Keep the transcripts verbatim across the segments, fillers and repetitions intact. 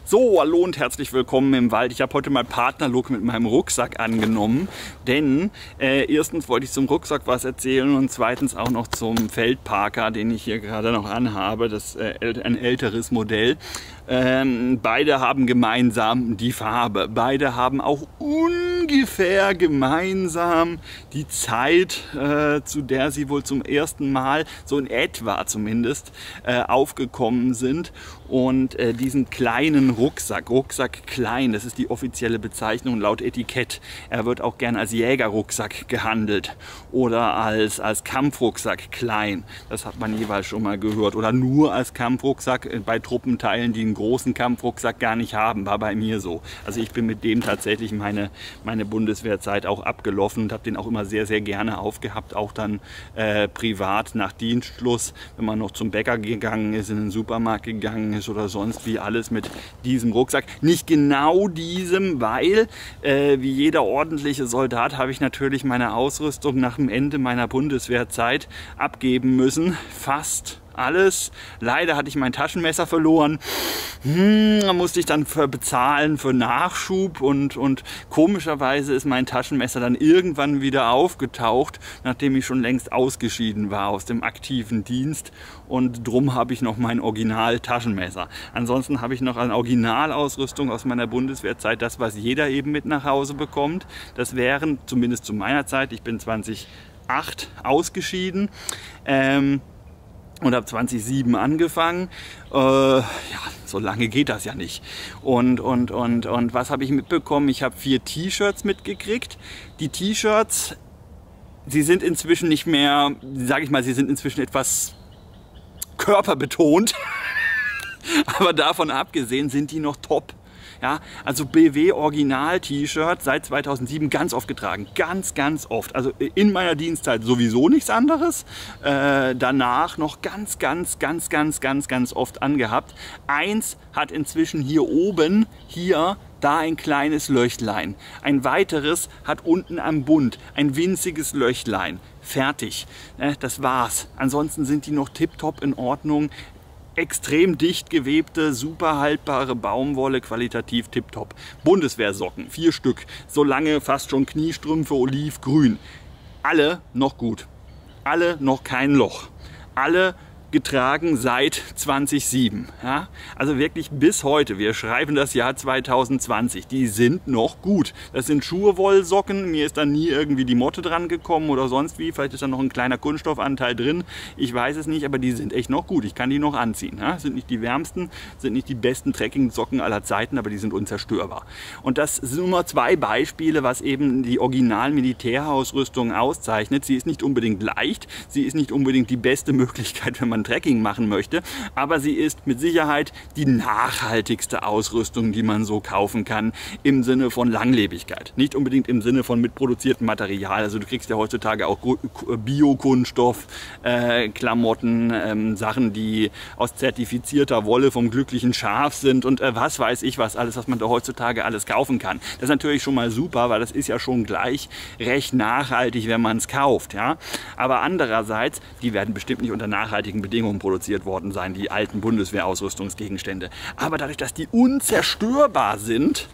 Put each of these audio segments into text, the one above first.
So, hallo und herzlich willkommen im Wald. Ich habe heute mal Partnerlook mit meinem Rucksack angenommen, denn äh, erstens wollte ich zum Rucksack was erzählen und zweitens auch noch zum Feldparker, den ich hier gerade noch anhabe. Das ist äh, ein älteres Modell. Ähm, beide haben gemeinsam die Farbe. Beide haben auch ungefähr gemeinsam die Zeit, äh, zu der sie wohl zum ersten Mal, so in etwa zumindest, äh, aufgekommen sind. Und äh, diesen kleinen Rucksack, Rucksack klein, das ist die offizielle Bezeichnung laut Etikett. Er wird auch gern als Jägerrucksack gehandelt oder als, als Kampfrucksack klein. Das hat man jeweils schon mal gehört. Oder nur als Kampfrucksack bei Truppenteilen, die einen großen Kampfrucksack gar nicht haben. War bei mir so. Also ich bin mit dem tatsächlich meine, meine Bundeswehrzeit auch abgelaufen und habe den auch immer sehr, sehr gerne aufgehabt. Auch dann äh, privat nach Dienstschluss, wenn man noch zum Bäcker gegangen ist, in den Supermarkt gegangen ist oder sonst wie, alles mit diesem Rucksack. Nicht genau diesem, weil äh, wie jeder ordentliche Soldat habe ich natürlich meine Ausrüstung nach dem Ende meiner Bundeswehrzeit abgeben müssen. Fast alles. Leider hatte ich mein Taschenmesser verloren. Hm, da musste ich dann für bezahlen für Nachschub und, und komischerweise ist mein Taschenmesser dann irgendwann wieder aufgetaucht, nachdem ich schon längst ausgeschieden war aus dem aktiven Dienst, und drum habe ich noch mein Original-Taschenmesser. Ansonsten habe ich noch eine Originalausrüstung aus meiner Bundeswehrzeit, das, was jeder eben mit nach Hause bekommt. Das wären, zumindest zu meiner Zeit, ich bin zweitausendacht ausgeschieden, ähm, und habe zweitausendsieben angefangen. Äh, ja, so lange geht das ja nicht. Und, und, und, und was habe ich mitbekommen? Ich habe vier T-Shirts mitgekriegt. Die T-Shirts, sie sind inzwischen nicht mehr, sage ich mal, sie sind inzwischen etwas körperbetont. Aber davon abgesehen sind die noch top. Ja, also B W Original T-Shirt seit zweitausendsieben ganz oft getragen, ganz, ganz oft. Also in meiner Dienstzeit sowieso nichts anderes, äh, danach noch ganz, ganz, ganz, ganz, ganz, ganz oft angehabt. Eins hat inzwischen hier oben, hier, da ein kleines Löchlein. Ein weiteres hat unten am Bund ein winziges Löchlein. Fertig, das war's. Ansonsten sind die noch tipptopp in Ordnung. Extrem dicht gewebte, super haltbare Baumwolle, qualitativ tipptopp. Bundeswehrsocken, vier Stück, so lange fast schon Kniestrümpfe, olivgrün. Alle noch gut, alle noch kein Loch, alle getragen seit zweitausendsieben. Ja? Also wirklich bis heute, wir schreiben das Jahr zweitausendzwanzig, die sind noch gut. Das sind Schurwollsocken, mir ist da nie irgendwie die Motte dran gekommen oder sonst wie, vielleicht ist da noch ein kleiner Kunststoffanteil drin, ich weiß es nicht, aber die sind echt noch gut, ich kann die noch anziehen. Ja? Sind nicht die wärmsten, sind nicht die besten Trekkingsocken aller Zeiten, aber die sind unzerstörbar. Und das sind nur zwei Beispiele, was eben die Original-Militärausrüstung auszeichnet. Sie ist nicht unbedingt leicht, sie ist nicht unbedingt die beste Möglichkeit, wenn man Trekking machen möchte, aber sie ist mit Sicherheit die nachhaltigste Ausrüstung, die man so kaufen kann, im Sinne von Langlebigkeit. Nicht unbedingt im Sinne von mitproduziertem Material. Also du kriegst ja heutzutage auch Bio-Kunststoff, äh, Klamotten, ähm, Sachen, die aus zertifizierter Wolle vom glücklichen Schaf sind und äh, was weiß ich was alles, was man da heutzutage alles kaufen kann. Das ist natürlich schon mal super, weil das ist ja schon gleich recht nachhaltig, wenn man es kauft. Ja? Aber andererseits, die werden bestimmt nicht unter nachhaltigen Bedingungen produziert worden sein, die alten Bundeswehrausrüstungsgegenstände. Aber dadurch, dass die unzerstörbar sind,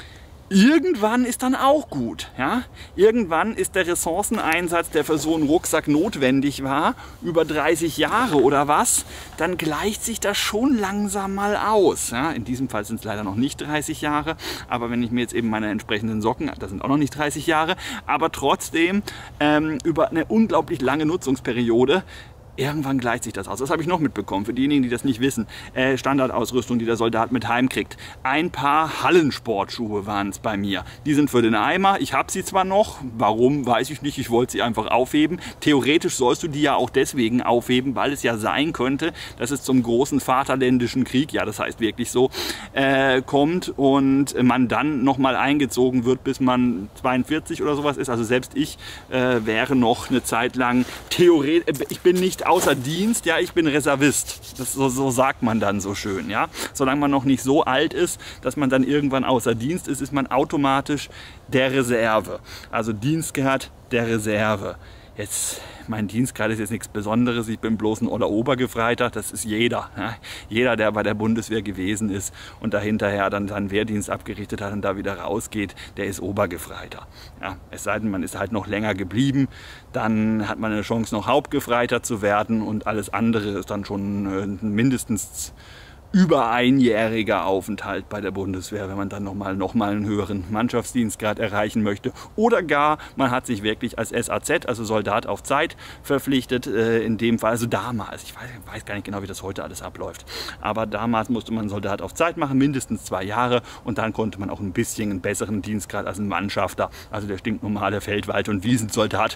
irgendwann ist dann auch gut. Ja? Irgendwann ist der Ressourceneinsatz, der für so einen Rucksack notwendig war, über dreißig Jahre oder was, dann gleicht sich das schon langsam mal aus. Ja? In diesem Fall sind es leider noch nicht dreißig Jahre, aber wenn ich mir jetzt eben meine entsprechenden Socken, das sind auch noch nicht dreißig Jahre, aber trotzdem ähm, über eine unglaublich lange Nutzungsperiode, irgendwann gleicht sich das aus. Das habe ich noch mitbekommen. Für diejenigen, die das nicht wissen. Äh, Standardausrüstung, die der Soldat mit heimkriegt. Ein paar Hallensportschuhe waren es bei mir. Die sind für den Eimer. Ich habe sie zwar noch. Warum, weiß ich nicht. Ich wollte sie einfach aufheben. Theoretisch sollst du die ja auch deswegen aufheben, weil es ja sein könnte, dass es zum großen Vaterländischen Krieg, ja das heißt wirklich so, äh, kommt und man dann nochmal eingezogen wird, bis man zweiundvierzig oder sowas ist. Also selbst ich äh, wäre noch eine Zeit lang theoretisch, ich bin nicht außer Dienst, ja, ich bin Reservist. Das, so, so sagt man dann so schön, ja. Solange man noch nicht so alt ist, dass man dann irgendwann außer Dienst ist, ist man automatisch der Reserve. Also Dienstgrad der Reserve. Jetzt, mein Dienstgrad ist jetzt nichts Besonderes, ich bin bloß ein oller Obergefreiter, das ist jeder. Ja. Jeder, der bei der Bundeswehr gewesen ist und dahinterher dann seinen Wehrdienst abgerichtet hat und da wieder rausgeht, der ist Obergefreiter. Ja. Es sei denn, man ist halt noch länger geblieben, dann hat man eine Chance, noch Hauptgefreiter zu werden und alles andere ist dann schon äh, mindestens über einjähriger Aufenthalt bei der Bundeswehr, wenn man dann nochmal noch mal einen höheren Mannschaftsdienstgrad erreichen möchte. Oder gar, man hat sich wirklich als S A Z, also Soldat auf Zeit, verpflichtet, äh, in dem Fall, also damals, ich weiß, weiß gar nicht genau, wie das heute alles abläuft, aber damals musste man Soldat auf Zeit machen, mindestens zwei Jahre, und dann konnte man auch ein bisschen einen besseren Dienstgrad als ein Mannschafter, also der stinknormale Feldwald- und Wiesensoldat.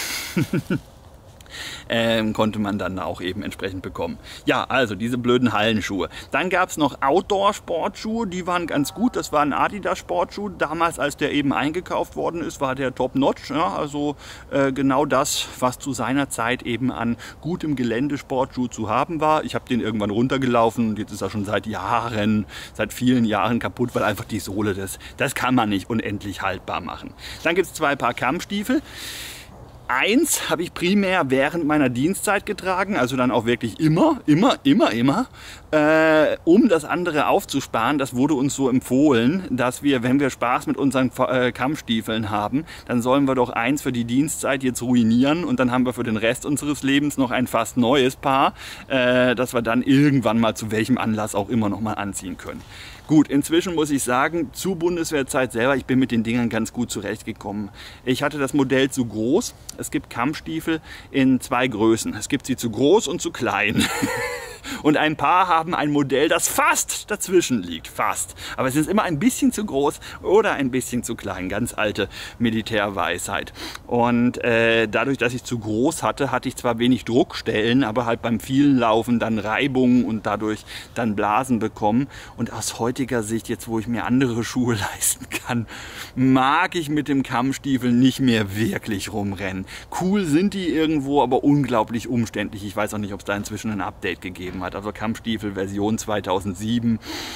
Ähm, konnte man dann auch eben entsprechend bekommen. Ja, also diese blöden Hallenschuhe. Dann gab es noch Outdoor-Sportschuhe, die waren ganz gut. Das war ein Adidas-Sportschuh. Damals, als der eben eingekauft worden ist, war der top-notch. Ja, also äh, genau das, was zu seiner Zeit eben an gutem Geländesportschuh zu haben war. Ich habe den irgendwann runtergelaufen und jetzt ist er schon seit Jahren, seit vielen Jahren kaputt, weil einfach die Sohle, das, das kann man nicht unendlich haltbar machen. Dann gibt es zwei Paar Kammstiefel. Eins habe ich primär während meiner Dienstzeit getragen, also dann auch wirklich immer, immer, immer, immer, äh, um das andere aufzusparen. Das wurde uns so empfohlen, dass wir, wenn wir Spaß mit unseren äh, Kammstiefeln haben, dann sollen wir doch eins für die Dienstzeit jetzt ruinieren und dann haben wir für den Rest unseres Lebens noch ein fast neues Paar, äh, das wir dann irgendwann mal zu welchem Anlass auch immer noch mal anziehen können. Gut, inzwischen muss ich sagen, zu Bundeswehrzeit selber, ich bin mit den Dingern ganz gut zurechtgekommen. Ich hatte das Modell zu groß. Es gibt Kammstiefel in zwei Größen. Es gibt sie zu groß und zu klein. Und ein paar haben ein Modell, das fast dazwischen liegt. Fast. Aber es ist immer ein bisschen zu groß oder ein bisschen zu klein. Ganz alte Militärweisheit. Und äh, dadurch, dass ich zu groß hatte, hatte ich zwar wenig Druckstellen, aber halt beim vielen Laufen dann Reibungen und dadurch dann Blasen bekommen. Und aus heutiger Sicht, jetzt wo ich mir andere Schuhe leisten kann, mag ich mit dem Kammstiefel nicht mehr wirklich rumrennen. Cool sind die irgendwo, aber unglaublich umständlich. Ich weiß auch nicht, ob es da inzwischen ein Update gegeben hat. Also Kammstiefel Version zweitausendsieben.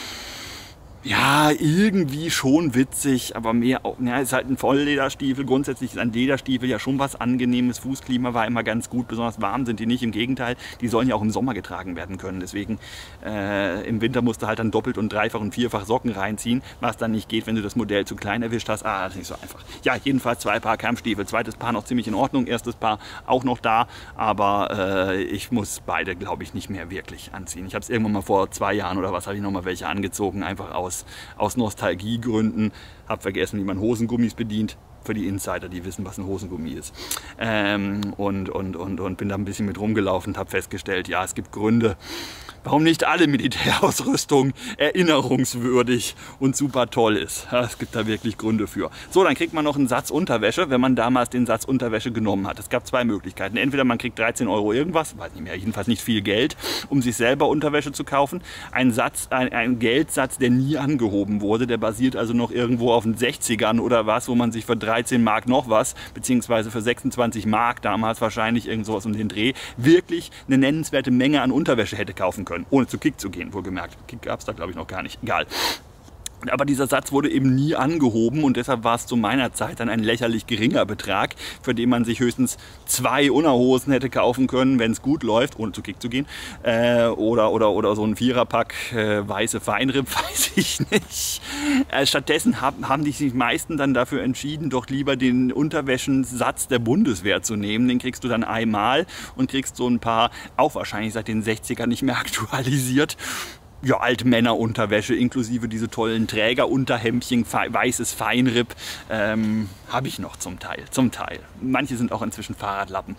Ja, irgendwie schon witzig, aber mehr auch, ja, ist halt ein Volllederstiefel. Grundsätzlich ist ein Lederstiefel ja schon was Angenehmes. Fußklima war immer ganz gut, besonders warm sind die nicht. Im Gegenteil, die sollen ja auch im Sommer getragen werden können. Deswegen äh, im Winter musst du halt dann doppelt und dreifach und vierfach Socken reinziehen, was dann nicht geht, wenn du das Modell zu klein erwischt hast. Ah, das ist nicht so einfach. Ja, jedenfalls zwei Paar Kammstiefel. Zweites Paar noch ziemlich in Ordnung, erstes Paar auch noch da, aber äh, ich muss beide, glaube ich, nicht mehr wirklich anziehen. Ich habe es irgendwann mal vor zwei Jahren oder was, habe ich noch mal welche angezogen, einfach aus aus Nostalgiegründen, habe vergessen, wie man Hosengummis bedient. Für die Insider, die wissen, was ein Hosengummi ist. Ähm, und, und, und, und bin da ein bisschen mit rumgelaufen und habe festgestellt, ja, es gibt Gründe, warum nicht alle Militärausrüstung erinnerungswürdig und super toll ist. Ja, es gibt da wirklich Gründe für. So, dann kriegt man noch einen Satz Unterwäsche, wenn man damals den Satz Unterwäsche genommen hat. Es gab zwei Möglichkeiten. Entweder man kriegt dreizehn Euro irgendwas, weiß nicht mehr, jedenfalls nicht viel Geld, um sich selber Unterwäsche zu kaufen. Ein Satz, ein, ein Geldsatz, der nie angehoben wurde, der basiert also noch irgendwo auf den sechzigern oder was, wo man sich für dreizehn Mark noch was, beziehungsweise für sechsundzwanzig Mark damals wahrscheinlich irgend sowas um den Dreh, wirklich eine nennenswerte Menge an Unterwäsche hätte kaufen können. Ohne zu Kick zu gehen, wohlgemerkt. Kick gab es da, glaube ich, noch gar nicht. Egal. Aber dieser Satz wurde eben nie angehoben und deshalb war es zu meiner Zeit dann ein lächerlich geringer Betrag, für den man sich höchstens zwei Unterhosen hätte kaufen können, wenn es gut läuft, ohne zu Kick zu gehen. Äh, oder, oder, oder so ein Viererpack äh, weiße Feinripp, weiß ich nicht. Äh, stattdessen haben, haben sich die meisten dann dafür entschieden, doch lieber den Unterwäschensatz der Bundeswehr zu nehmen. Den kriegst du dann einmal und kriegst so ein paar, auch wahrscheinlich seit den sechzigern nicht mehr aktualisiert, ja, Altmännerunterwäsche, inklusive diese tollen Trägerunterhemdchen, fe weißes Feinripp, ähm, habe ich noch zum Teil, zum Teil. Manche sind auch inzwischen Fahrradlappen.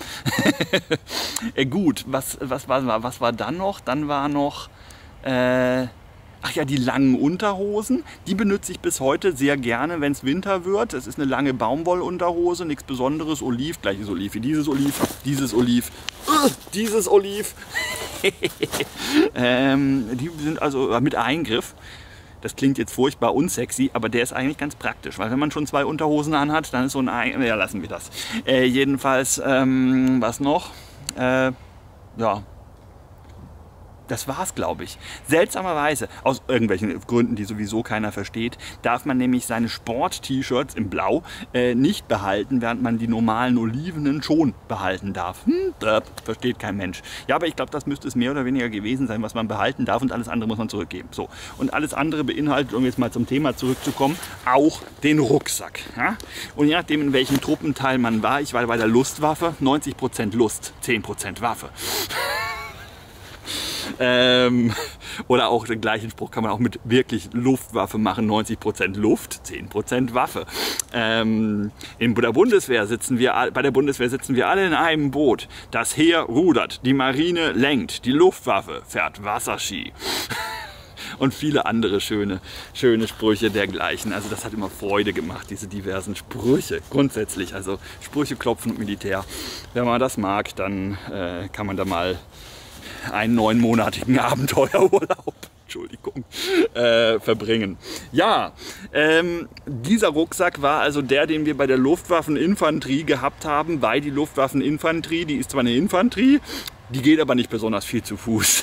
äh, gut, was, was, war, was war dann noch? Dann war noch, äh, ach ja, die langen Unterhosen, die benutze ich bis heute sehr gerne, wenn es Winter wird. Es ist eine lange Baumwollunterhose, nichts Besonderes, Oliv, gleiches Oliv wie dieses Oliv, dieses Oliv, uh, dieses Oliv. ähm, die sind also mit Eingriff. Das klingt jetzt furchtbar unsexy, aber der ist eigentlich ganz praktisch, weil wenn man schon zwei Unterhosen anhat, dann ist so ein Eingriff, ja, lassen wir das. Äh, jedenfalls, ähm, was noch? Äh, ja. Das war's, glaube ich. Seltsamerweise, aus irgendwelchen Gründen, die sowieso keiner versteht, darf man nämlich seine Sport-T-Shirts im Blau äh, nicht behalten, während man die normalen olivenen schon behalten darf. Hm, das versteht kein Mensch. Ja, aber ich glaube, das müsste es mehr oder weniger gewesen sein, was man behalten darf, und alles andere muss man zurückgeben. So. Und alles andere beinhaltet, um jetzt mal zum Thema zurückzukommen, auch den Rucksack. Ja? Und je nachdem, in welchem Truppenteil man war, ich war bei der Lustwaffe, neunzig Prozent Lust, zehn Prozent Waffe. Ähm, oder auch den gleichen Spruch kann man auch mit wirklich Luftwaffe machen, neunzig Prozent Luft, zehn Prozent Waffe. Ähm, in der Bundeswehr sitzen wir, bei der Bundeswehr sitzen wir alle in einem Boot. Das Heer rudert, die Marine lenkt, die Luftwaffe fährt Wasserski. Und viele andere schöne, schöne Sprüche dergleichen. Also das hat immer Freude gemacht, diese diversen Sprüche grundsätzlich. Also Sprüche klopfen und Militär. Wenn man das mag, dann äh, kann man da mal einen neunmonatigen Abenteuerurlaub, Entschuldigung, äh, verbringen. Ja, ähm, dieser Rucksack war also der, den wir bei der Luftwaffeninfanterie gehabt haben, weil die Luftwaffeninfanterie, die ist zwar eine Infanterie, die geht aber nicht besonders viel zu Fuß.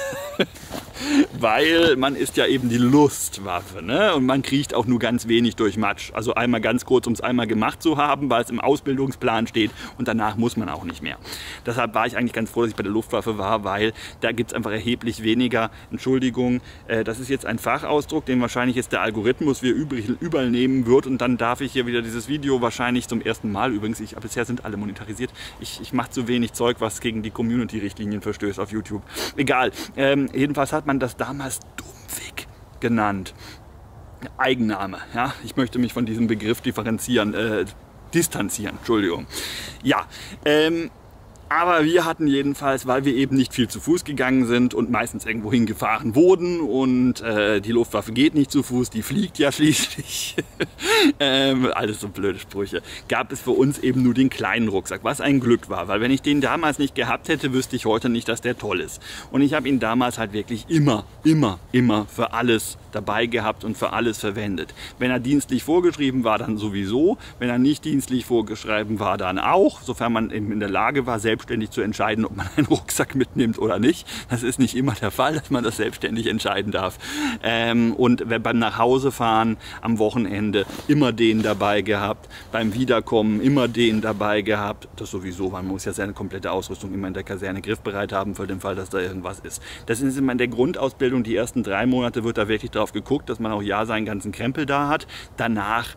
Weil man ist ja eben die Lustwaffe, ne? Und man kriecht auch nur ganz wenig durch Matsch. Also einmal ganz kurz, um es einmal gemacht zu haben, weil es im Ausbildungsplan steht, und danach muss man auch nicht mehr. Deshalb war ich eigentlich ganz froh, dass ich bei der Luftwaffe war, weil da gibt es einfach erheblich weniger, Entschuldigung, äh, das ist jetzt ein Fachausdruck, den wahrscheinlich jetzt der Algorithmus wir überall nehmen wird, und dann darf ich hier wieder dieses Video wahrscheinlich zum ersten Mal, übrigens, ich, bisher sind alle monetarisiert, ich, ich mache zu wenig Zeug, was gegen die Community-Richtlinien verstößt auf YouTube. Egal, ähm, jedenfalls hat man das damals Dummwig genannt. Eigenname, ja. Ich möchte mich von diesem Begriff differenzieren, äh, distanzieren, Entschuldigung. Ja, ähm, aber wir hatten jedenfalls, weil wir eben nicht viel zu Fuß gegangen sind und meistens irgendwo hingefahren wurden, und äh, die Luftwaffe geht nicht zu Fuß, die fliegt ja schließlich, ähm, alles so blöde Sprüche, gab es für uns eben nur den kleinen Rucksack, was ein Glück war, weil wenn ich den damals nicht gehabt hätte, wüsste ich heute nicht, dass der toll ist. Und ich habe ihn damals halt wirklich immer, immer, immer für alles dabei gehabt und für alles verwendet. Wenn er dienstlich vorgeschrieben war, dann sowieso, wenn er nicht dienstlich vorgeschrieben war, dann auch, sofern man eben in der Lage war, selbstständig zu entscheiden, ob man einen Rucksack mitnimmt oder nicht. Das ist nicht immer der Fall, dass man das selbstständig entscheiden darf. Ähm, und beim Nachhausefahren am Wochenende immer den dabei gehabt, beim Wiederkommen immer den dabei gehabt. Das sowieso, man muss ja seine komplette Ausrüstung immer in der Kaserne griffbereit haben für den Fall, dass da irgendwas ist. Das ist immer in der Grundausbildung, die ersten drei Monate wird da wirklich drauf geguckt, dass man auch ja seinen ganzen Krempel da hat. Danach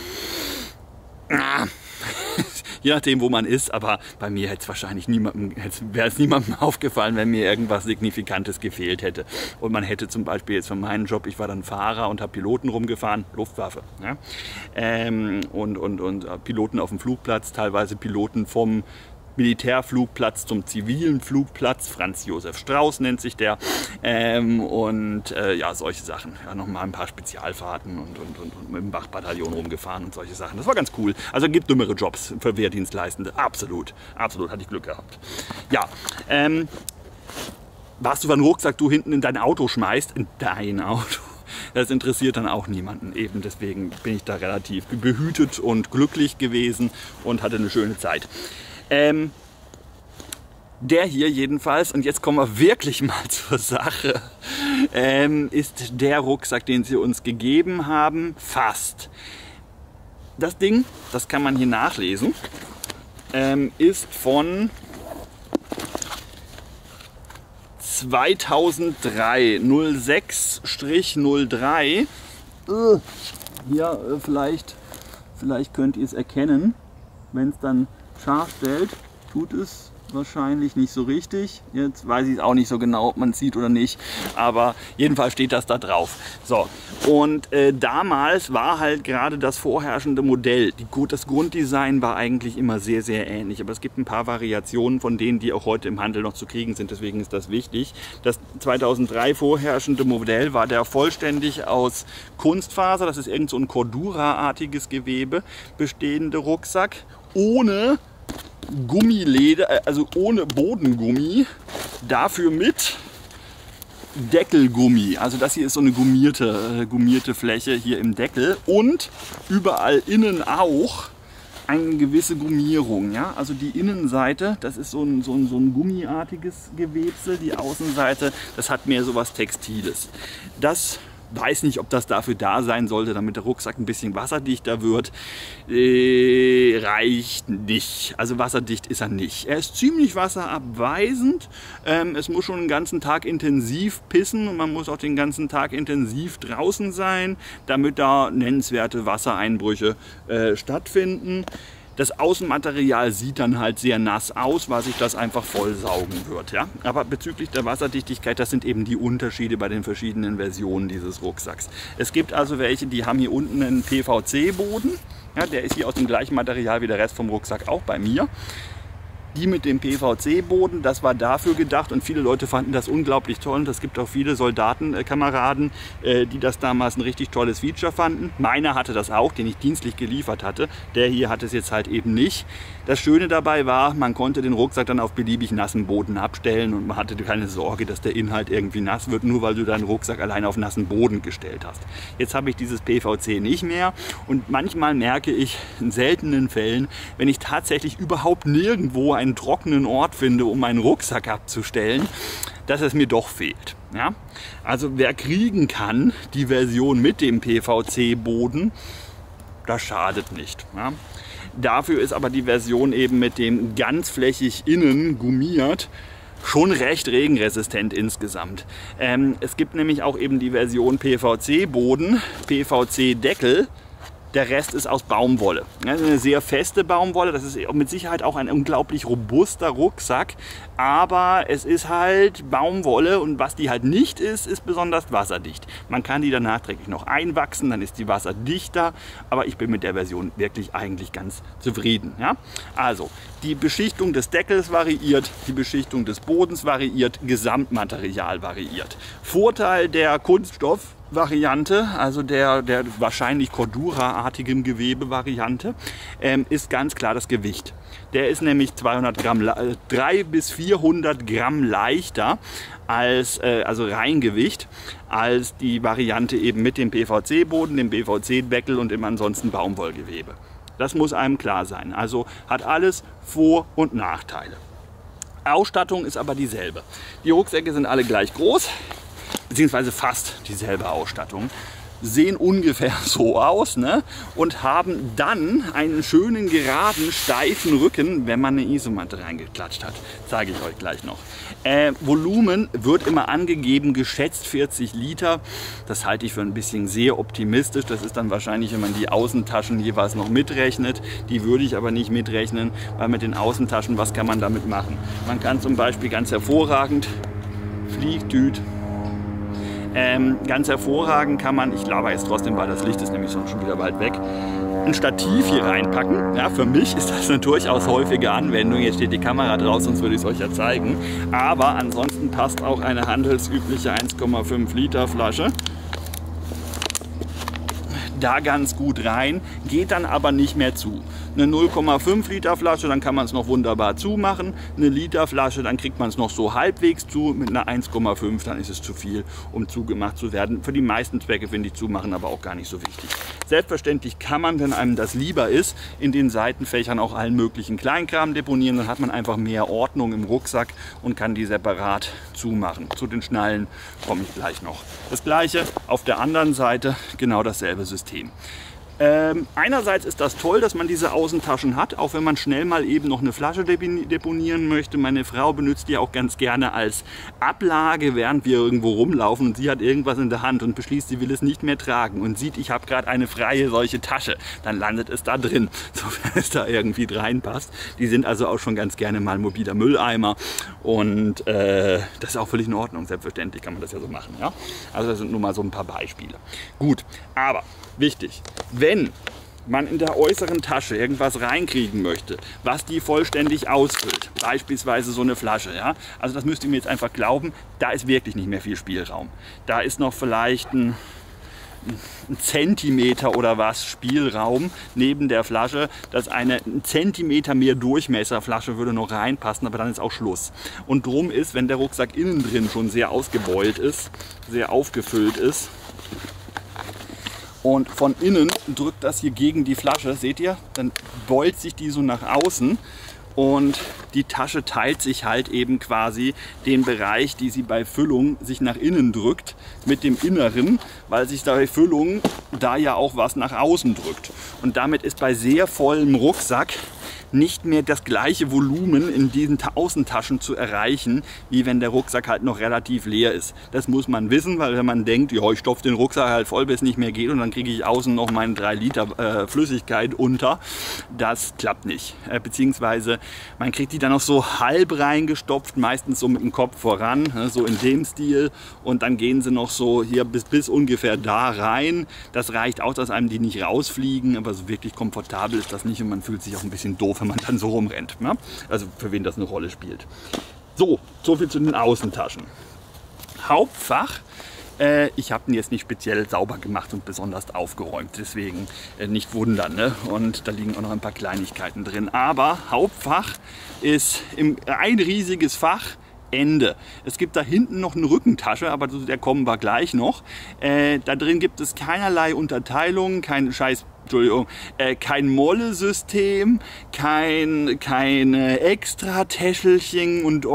je nachdem, wo man ist, aber bei mir hätte es wahrscheinlich niemandem, wäre es niemandem aufgefallen, wenn mir irgendwas Signifikantes gefehlt hätte. Und man hätte zum Beispiel jetzt von meinem Job, ich war dann Fahrer und habe Piloten rumgefahren, Luftwaffe, ja? ähm, und, und, und Piloten auf dem Flugplatz, teilweise Piloten vom Militärflugplatz zum zivilen Flugplatz, Franz Josef Strauß nennt sich der, ähm, und äh, ja, solche Sachen. Ja, nochmal ein paar Spezialfahrten und, und, und, und mit dem Wachbataillon rumgefahren und solche Sachen. Das war ganz cool. Also gibt dümmere Jobs für Wehrdienstleistende. Absolut, absolut, hatte ich Glück gehabt. Ja, ähm, was du für einen Rucksack du hinten in dein Auto schmeißt, in dein Auto, das interessiert dann auch niemanden. Eben deswegen bin ich da relativ behütet und glücklich gewesen und hatte eine schöne Zeit. Ähm, der hier jedenfalls, und jetzt kommen wir wirklich mal zur Sache, ähm, ist der Rucksack, den sie uns gegeben haben, fast. Das Ding, das kann man hier nachlesen, ähm, ist von zweitausenddrei, null sechs null drei. Uh, hier äh, vielleicht, vielleicht könnt ihr es erkennen, wenn es dann scharf stellt, tut es wahrscheinlich nicht so richtig. Jetzt weiß ich es auch nicht so genau, ob man es sieht oder nicht, aber jedenfalls steht das da drauf. So, und äh, damals war halt gerade das vorherrschende Modell. Die, das Grunddesign war eigentlich immer sehr, sehr ähnlich, aber es gibt ein paar Variationen von denen, die auch heute im Handel noch zu kriegen sind, deswegen ist das wichtig. Das zweitausenddrei vorherrschende Modell war der vollständig aus Kunstfaser, das ist irgend so ein Cordura-artiges Gewebe bestehende Rucksack, ohne Gummileder, also ohne Bodengummi, dafür mit Deckelgummi. Also das hier ist so eine gummierte, äh, gummierte Fläche hier im Deckel und überall innen auch eine gewisse Gummierung. Ja? Also die Innenseite, das ist so ein, so, ein, so ein gummiartiges Gewebsel, die Außenseite, das hat mehr so was Textiles. Das weiß nicht, ob das dafür da sein sollte, damit der Rucksack ein bisschen wasserdichter wird. Äh, reicht nicht. Also wasserdicht ist er nicht. Er ist ziemlich wasserabweisend. Ähm, es muss schon den ganzen Tag intensiv pissen und man muss auch den ganzen Tag intensiv draußen sein, damit da nennenswerte Wassereinbrüche äh, stattfinden. Das Außenmaterial sieht dann halt sehr nass aus, weil sich das einfach vollsaugen wird. Ja? Aber bezüglich der Wasserdichtigkeit, das sind eben die Unterschiede bei den verschiedenen Versionen dieses Rucksacks. Es gibt also welche, die haben hier unten einen P V C-Boden. Ja, der ist hier aus dem gleichen Material wie der Rest vom Rucksack, auch bei mir. Die mit dem P V C-Boden, das war dafür gedacht und viele Leute fanden das unglaublich toll. Und es gibt auch viele Soldatenkameraden, äh, die das damals ein richtig tolles Feature fanden. Meiner hatte das auch, den ich dienstlich geliefert hatte. Der hier hat es jetzt halt eben nicht. Das Schöne dabei war, man konnte den Rucksack dann auf beliebig nassen Boden abstellen und man hatte keine Sorge, dass der Inhalt irgendwie nass wird, nur weil du deinen Rucksack allein auf nassen Boden gestellt hast. Jetzt habe ich dieses P V C nicht mehr und manchmal merke ich in seltenen Fällen, wenn ich tatsächlich überhaupt nirgendwo einen trockenen Ort finde, um meinen Rucksack abzustellen, dass es mir doch fehlt. Ja? Also wer kriegen kann, die Version mit dem P V C-Boden, das schadet nicht. Ja? Dafür ist aber die Version eben mit dem ganzflächig innen gummiert schon recht regenresistent insgesamt. Ähm, es gibt nämlich auch eben die Version P V C-Boden, P V C-Deckel. Der Rest ist aus Baumwolle. Das ist eine sehr feste Baumwolle. Das ist mit Sicherheit auch ein unglaublich robuster Rucksack. Aber es ist halt Baumwolle und was die halt nicht ist, ist besonders wasserdicht. Man kann die dann nachträglich noch einwachsen, dann ist die wasserdichter. Aber ich bin mit der Version wirklich eigentlich ganz zufrieden. Ja? Also, die Beschichtung des Deckels variiert, die Beschichtung des Bodens variiert, Gesamtmaterial variiert. Vorteil der Kunststoff Variante, also der, der wahrscheinlich Cordura-artigen Gewebe-Variante, ähm, ist ganz klar das Gewicht. Der ist nämlich zweihundert Gramm, dreihundert bis vierhundert Gramm leichter als, äh, also Reingewicht, als die Variante eben mit dem P V C-Boden, dem P V C-Deckel und dem ansonsten Baumwollgewebe. Das muss einem klar sein. Also hat alles Vor- und Nachteile. Ausstattung ist aber dieselbe. Die Rucksäcke sind alle gleich groß, beziehungsweise fast dieselbe Ausstattung, sehen ungefähr so aus, ne? Und haben dann einen schönen, geraden, steifen Rücken, wenn man eine Isomatte reingeklatscht hat. Zeige ich euch gleich noch. Äh, Volumen wird immer angegeben, geschätzt vierzig Liter. Das halte ich für ein bisschen sehr optimistisch. Das ist dann wahrscheinlich, wenn man die Außentaschen jeweils noch mitrechnet. Die würde ich aber nicht mitrechnen, weil mit den Außentaschen, was kann man damit machen? Man kann zum Beispiel ganz hervorragend Fliegtüt. Ähm, ganz hervorragend kann man, ich laber jetzt trotzdem, weil das Licht ist nämlich schon wieder bald weg, ein Stativ hier reinpacken. Ja, für mich ist das eine durchaus häufige Anwendung. Jetzt steht die Kamera draus, sonst würde ich es euch ja zeigen. Aber ansonsten passt auch eine handelsübliche eins Komma fünf Liter Flasche da ganz gut rein, geht dann aber nicht mehr zu. Eine null Komma fünf Liter Flasche, dann kann man es noch wunderbar zumachen. Eine Liter Flasche, dann kriegt man es noch so halbwegs zu. Mit einer eins Komma fünf, dann ist es zu viel, um zugemacht zu werden. Für die meisten Zwecke finde ich Zumachen aber auch gar nicht so wichtig. Selbstverständlich kann man, wenn einem das lieber ist, in den Seitenfächern auch allen möglichen Kleinkram deponieren. Dann hat man einfach mehr Ordnung im Rucksack und kann die separat zumachen. Zu den Schnallen komme ich gleich noch. Das gleiche auf der anderen Seite, genau dasselbe System. Ähm, einerseits ist das toll, dass man diese Außentaschen hat, auch wenn man schnell mal eben noch eine Flasche deponieren möchte. Meine Frau benutzt die auch ganz gerne als Ablage, während wir irgendwo rumlaufen und sie hat irgendwas in der Hand und beschließt, sie will es nicht mehr tragen und sieht, ich habe gerade eine freie solche Tasche. Dann landet es da drin, sofern es da irgendwie reinpasst. Die sind also auch schon ganz gerne mal mobiler Mülleimer und äh, das ist auch völlig in Ordnung. Selbstverständlich kann man das ja so machen. Ja? Also das sind nur mal so ein paar Beispiele. Gut, aber wichtig, wenn man in der äußeren Tasche irgendwas reinkriegen möchte, was die vollständig ausfüllt, beispielsweise so eine Flasche, ja, also das müsst ihr mir jetzt einfach glauben, da ist wirklich nicht mehr viel Spielraum. Da ist noch vielleicht ein, ein Zentimeter oder was Spielraum neben der Flasche, dass eine ein Zentimeter mehr Durchmesserflasche würde noch reinpassen, aber dann ist auch Schluss. Und drum ist, wenn der Rucksack innen drin schon sehr ausgebeult ist, sehr aufgefüllt ist, Und von innen drückt das hier gegen die Flasche, seht ihr? Dann beult sich die so nach außen und die Tasche teilt sich halt eben quasi den Bereich, die sie bei Füllung sich nach innen drückt, mit dem Inneren, weil sich bei Füllung da ja auch was nach außen drückt. Und damit ist bei sehr vollem Rucksack nicht mehr das gleiche Volumen in diesen Außentaschen zu erreichen, wie wenn der Rucksack halt noch relativ leer ist. Das muss man wissen, weil wenn man denkt, ja, ich stopfe den Rucksack halt voll, bis es nicht mehr geht und dann kriege ich außen noch meine drei Liter äh, Flüssigkeit unter, das klappt nicht. Äh, beziehungsweise man kriegt die dann noch so halb reingestopft, meistens so mit dem Kopf voran, ne, so in dem Stil, und dann gehen sie noch so hier bis, bis ungefähr da rein. Das reicht aus, dass einem die nicht rausfliegen, aber so wirklich komfortabel ist das nicht und man fühlt sich auch ein bisschen doof, wenn man dann so rumrennt. Ne? Also für wen das eine Rolle spielt. So, so viel zu den Außentaschen. Hauptfach. Äh, ich habe ihn jetzt nicht speziell sauber gemacht und besonders aufgeräumt, deswegen äh, nicht wundern. Ne? Und da liegen auch noch ein paar Kleinigkeiten drin. Aber Hauptfach ist im, ein riesiges Fach. Ende. Es gibt da hinten noch eine Rückentasche, aber zu der kommen wir gleich noch. Äh, da drin gibt es keinerlei Unterteilungen, kein Scheiß, Entschuldigung, äh, kein Molle-System, kein, keine Extra-Täschelchen und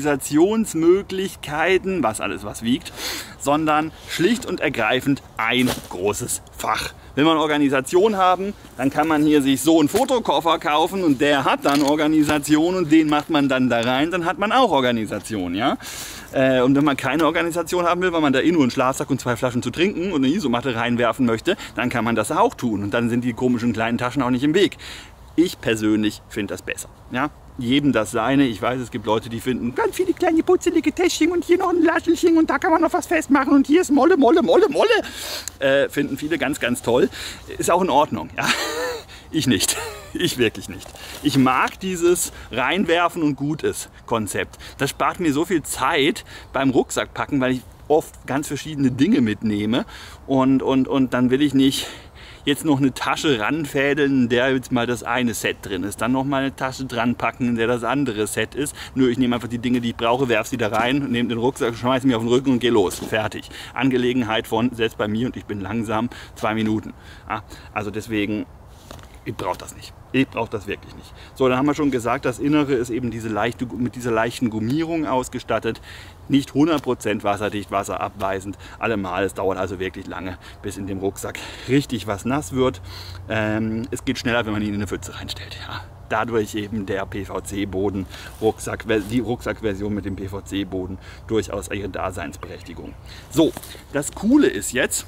Organisationsmöglichkeiten, was alles was wiegt, sondern schlicht und ergreifend ein großes Fach. Will man Organisation haben, dann kann man hier sich so einen Fotokoffer kaufen und der hat dann Organisation und den macht man dann da rein, dann hat man auch Organisation, ja. Äh, und wenn man keine Organisation haben will, weil man da eh nur einen Schlafsack und zwei Flaschen zu trinken und eine Isomatte reinwerfen möchte, dann kann man das auch tun und dann sind die komischen kleinen Taschen auch nicht im Weg. Ich persönlich finde das besser, ja. Jedem das seine. Ich weiß, es gibt Leute, die finden ganz viele kleine putzelige Täschchen und hier noch ein Laschelchen und da kann man noch was festmachen und hier ist Molle, Molle, Molle, Molle. Äh, finden viele ganz, ganz toll. Ist auch in Ordnung. Ja? Ich nicht. Ich wirklich nicht. Ich mag dieses Reinwerfen und gut ist Konzept. Das spart mir so viel Zeit beim Rucksackpacken, weil ich oft ganz verschiedene Dinge mitnehme und, und, und dann will ich nicht jetzt noch eine Tasche ranfädeln, in der jetzt mal das eine Set drin ist. Dann noch mal eine Tasche dran packen, in der das andere Set ist. Nur ich nehme einfach die Dinge, die ich brauche, werfe sie da rein, nehme den Rucksack, schmeiße mich auf den Rücken und gehe los. Fertig. Angelegenheit von, selbst bei mir, und ich bin langsam, zwei Minuten. Ja, also deswegen, ich brauche das nicht. Ich brauche das wirklich nicht. So, dann haben wir schon gesagt, das Innere ist eben diese leichte, mit dieser leichten Gummierung ausgestattet. Nicht hundert Prozent wasserdicht, wasserabweisend. Allemal, es dauert also wirklich lange, bis in dem Rucksack richtig was nass wird. Ähm, es geht schneller, wenn man ihn in eine Pfütze reinstellt. Ja. Dadurch eben der P V C-Boden, Rucksack, die Rucksackversion mit dem P V C-Boden durchaus ihre Daseinsberechtigung. So, das Coole ist jetzt,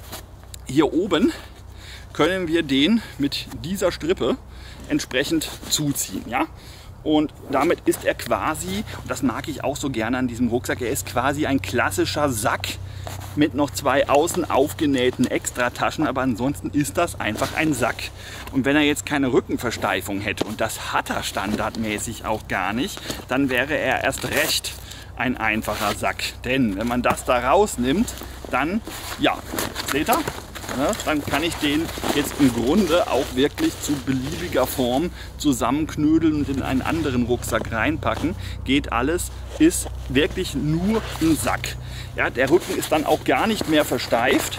hier oben können wir den mit dieser Strippe entsprechend zuziehen. Ja? Und damit ist er quasi, und das mag ich auch so gerne an diesem Rucksack, er ist quasi ein klassischer Sack mit noch zwei außen aufgenähten Extrataschen, aber ansonsten ist das einfach ein Sack. Und wenn er jetzt keine Rückenversteifung hätte, und das hat er standardmäßig auch gar nicht, dann wäre er erst recht ein einfacher Sack. Denn wenn man das da rausnimmt, dann, ja, seht ihr? Ja, dann kann ich den jetzt im Grunde auch wirklich zu beliebiger Form zusammenknödeln und in einen anderen Rucksack reinpacken. Geht alles, ist wirklich nur ein Sack. Ja, der Rücken ist dann auch gar nicht mehr versteift.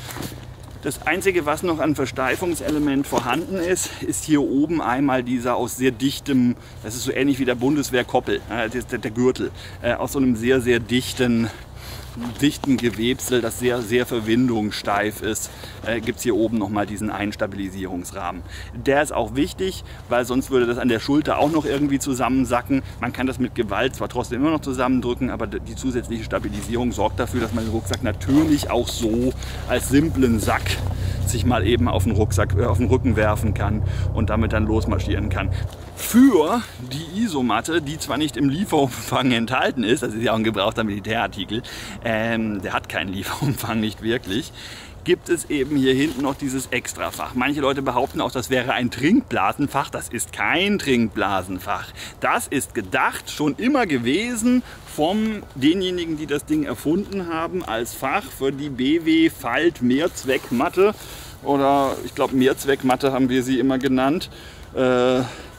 Das Einzige, was noch an Versteifungselement vorhanden ist, ist hier oben einmal dieser aus sehr dichtem, das ist so ähnlich wie der Bundeswehrkoppel, äh, der, der Gürtel, äh, aus so einem sehr, sehr dichten dichten Gewebsel, das sehr, sehr verwindungssteif ist, äh, gibt es hier oben nochmal diesen Einstabilisierungsrahmen. Der ist auch wichtig, weil sonst würde das an der Schulter auch noch irgendwie zusammensacken. Man kann das mit Gewalt zwar trotzdem immer noch zusammendrücken, aber die zusätzliche Stabilisierung sorgt dafür, dass man den Rucksack natürlich auch so als simplen Sack sich mal eben auf den Rucksack, äh, auf den Rücken werfen kann und damit dann losmarschieren kann. Für die Isomatte, die zwar nicht im Lieferumfang enthalten ist, das ist ja auch ein gebrauchter Militärartikel, ähm, der hat keinen Lieferumfang, nicht wirklich, gibt es eben hier hinten noch dieses Extrafach. Manche Leute behaupten auch, das wäre ein Trinkblasenfach. Das ist kein Trinkblasenfach. Das ist gedacht, schon immer gewesen, von denjenigen, die das Ding erfunden haben, als Fach für die B W Falt Mehrzweckmatte. Oder ich glaube Mehrzweckmatte haben wir sie immer genannt. Äh,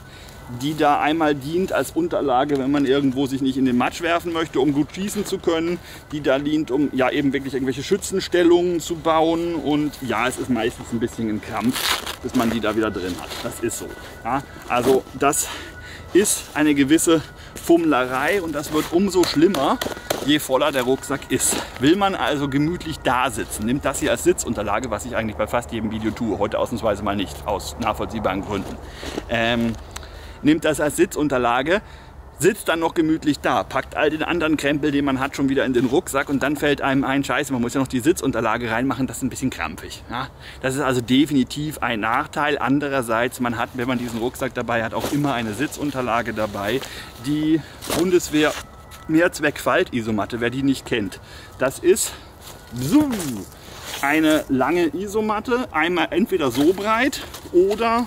die da einmal dient als Unterlage, wenn man irgendwo sich nicht in den Matsch werfen möchte, um gut schießen zu können, die da dient, um ja eben wirklich irgendwelche Schützenstellungen zu bauen, und ja, es ist meistens ein bisschen ein Krampf, bis man die da wieder drin hat. Das ist so. Ja? Also das ist eine gewisse Fummlerei, und das wird umso schlimmer, je voller der Rucksack ist. Will man also gemütlich da sitzen, nimmt das hier als Sitzunterlage, was ich eigentlich bei fast jedem Video tue, heute ausnahmsweise mal nicht, aus nachvollziehbaren Gründen. Ähm, nimmt das als Sitzunterlage, sitzt dann noch gemütlich da, packt all den anderen Krempel, den man hat, schon wieder in den Rucksack, und dann fällt einem ein, scheiße, man muss ja noch die Sitzunterlage reinmachen, das ist ein bisschen krampfig. Ja? Das ist also definitiv ein Nachteil. Andererseits, man hat, wenn man diesen Rucksack dabei hat, auch immer eine Sitzunterlage dabei. Die Bundeswehr Mehrzweck-Faltisomatte, wer die nicht kennt, das ist so eine lange Isomatte, einmal entweder so breit oder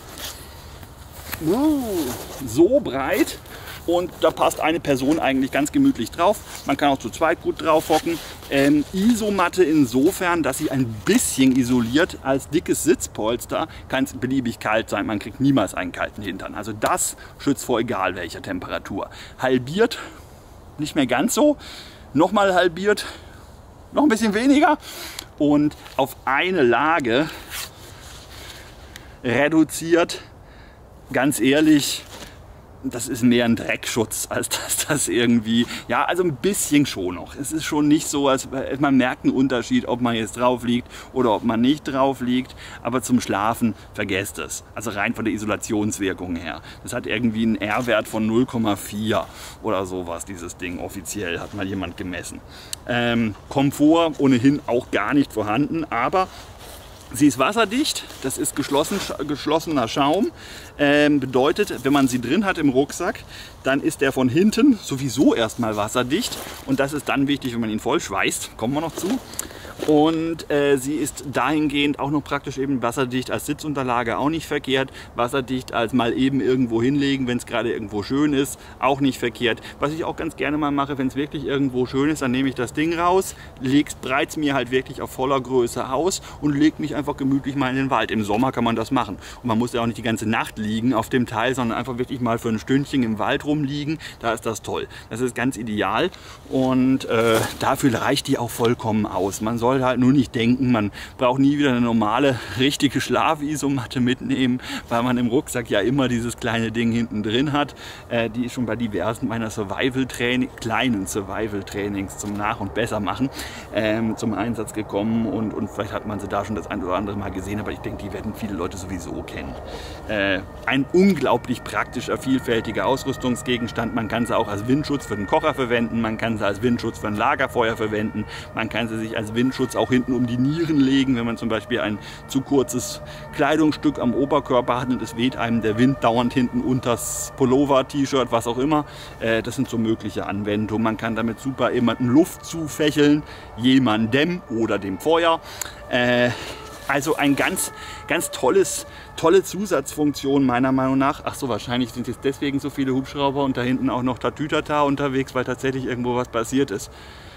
so breit, und da passt eine Person eigentlich ganz gemütlich drauf. Man kann auch zu zweit gut drauf hocken. Ähm, Isomatte insofern, dass sie ein bisschen isoliert. Als dickes Sitzpolster kann es beliebig kalt sein. Man kriegt niemals einen kalten Hintern. Also das schützt vor egal welcher Temperatur. Halbiert, nicht mehr ganz so. Nochmal halbiert, noch ein bisschen weniger. Und auf eine Lage reduziert. Ganz ehrlich, das ist mehr ein Dreckschutz, als dass das irgendwie, ja, also ein bisschen schon noch. Es ist schon nicht so, als man merkt einen Unterschied, ob man jetzt drauf liegt oder ob man nicht drauf liegt. Aber zum Schlafen vergesst es. Also rein von der Isolationswirkung her. Das hat irgendwie einen R-Wert von null Komma vier oder sowas, dieses Ding. Offiziell hat mal jemand gemessen. Ähm, Komfort ohnehin auch gar nicht vorhanden, aber sie ist wasserdicht, das ist geschlossen, geschlossener Schaum. Ähm, bedeutet, wenn man sie drin hat im Rucksack, dann ist der von hinten sowieso erstmal wasserdicht. Und das ist dann wichtig, wenn man ihn voll schweißt. Kommen wir noch zu. Und äh, sie ist dahingehend auch noch praktisch eben wasserdicht als Sitzunterlage, auch nicht verkehrt. Wasserdicht als mal eben irgendwo hinlegen, wenn es gerade irgendwo schön ist, auch nicht verkehrt. Was ich auch ganz gerne mal mache, wenn es wirklich irgendwo schön ist, dann nehme ich das Ding raus, breite es mir halt wirklich auf voller Größe aus und lege mich einfach gemütlich mal in den Wald. Im Sommer kann man das machen. Und man muss ja auch nicht die ganze Nacht liegen auf dem Teil, sondern einfach wirklich mal für ein Stündchen im Wald rumliegen. Da ist das toll. Das ist ganz ideal, und äh, dafür reicht die auch vollkommen aus. Man soll halt nur nicht denken, man braucht nie wieder eine normale, richtige Schlafisomatte mitnehmen, weil man im Rucksack ja immer dieses kleine Ding hinten drin hat. Äh, die ist schon bei diversen meiner Survival-Training, kleinen Survival-Trainings zum Nach- und Bessermachen ähm, zum Einsatz gekommen, und, und vielleicht hat man sie da schon das ein oder andere Mal gesehen, aber ich denke, die werden viele Leute sowieso kennen. Äh, ein unglaublich praktischer, vielfältiger Ausrüstungsgegenstand. Man kann sie auch als Windschutz für den Kocher verwenden, man kann sie als Windschutz für ein Lagerfeuer verwenden, man kann sie sich als Windschutz auch hinten um die Nieren legen, wenn man zum Beispiel ein zu kurzes Kleidungsstück am Oberkörper hat und es weht einem der Wind dauernd hinten unters Pullover, T-Shirt, was auch immer. Äh, das sind so mögliche Anwendungen. Man kann damit super jemandem Luft zufächeln, jemandem oder dem Feuer. Äh, Also ein ganz, ganz tolles, tolle Zusatzfunktion meiner Meinung nach. Ach so, wahrscheinlich sind jetzt deswegen so viele Hubschrauber und da hinten auch noch Tatütata unterwegs, weil tatsächlich irgendwo was passiert ist.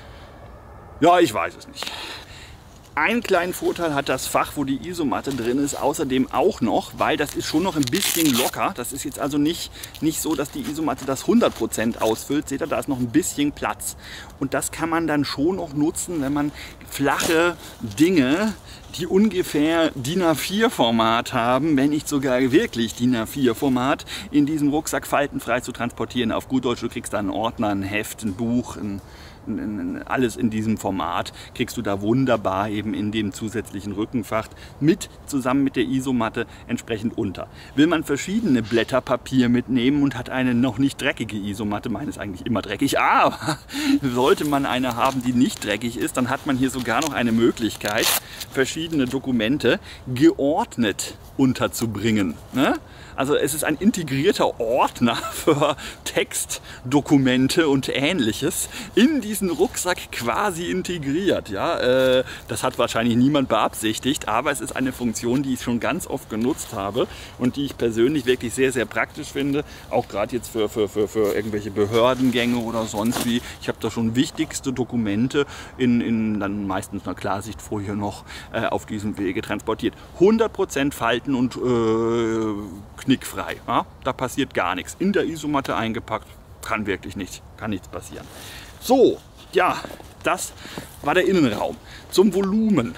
Ja, ich weiß es nicht. Einen kleinen Vorteil hat das Fach, wo die Isomatte drin ist, außerdem auch noch, weil das ist schon noch ein bisschen locker. Das ist jetzt also nicht, nicht so, dass die Isomatte das hundert Prozent ausfüllt. Seht ihr, da ist noch ein bisschen Platz. Und das kann man dann schon noch nutzen, wenn man flache Dinge, die ungefähr D I N A vier Format haben, wenn nicht sogar wirklich D I N A vier Format, in diesem Rucksack faltenfrei zu transportieren. Auf gut Deutsch, du kriegst da einen Ordner, ein Heft, ein Buch, ein alles in diesem Format kriegst du da wunderbar eben in dem zusätzlichen Rückenfach mit, zusammen mit der Isomatte entsprechend unter. Will man verschiedene Blätter Papier mitnehmen und hat eine noch nicht dreckige Isomatte, meine ist eigentlich immer dreckig, aber sollte man eine haben, die nicht dreckig ist, dann hat man hier sogar noch eine Möglichkeit, verschiedene Dokumente geordnet unterzubringen. Ne? Also es ist ein integrierter Ordner für Textdokumente und Ähnliches in diesem diesen Rucksack quasi integriert. Ja? Äh, das hat wahrscheinlich niemand beabsichtigt, aber es ist eine Funktion, die ich schon ganz oft genutzt habe und die ich persönlich wirklich sehr, sehr praktisch finde. Auch gerade jetzt für, für, für, für irgendwelche Behördengänge oder sonst wie. Ich habe da schon wichtigste Dokumente in, in dann meistens einer Klarsichtfolie noch äh, auf diesem Wege transportiert. hundert Prozent Falten und äh, knickfrei. Ja? Da passiert gar nichts. In der Isomatte eingepackt, kann wirklich nichts, kann nichts passieren. So, ja, das war der Innenraum. Zum Volumen.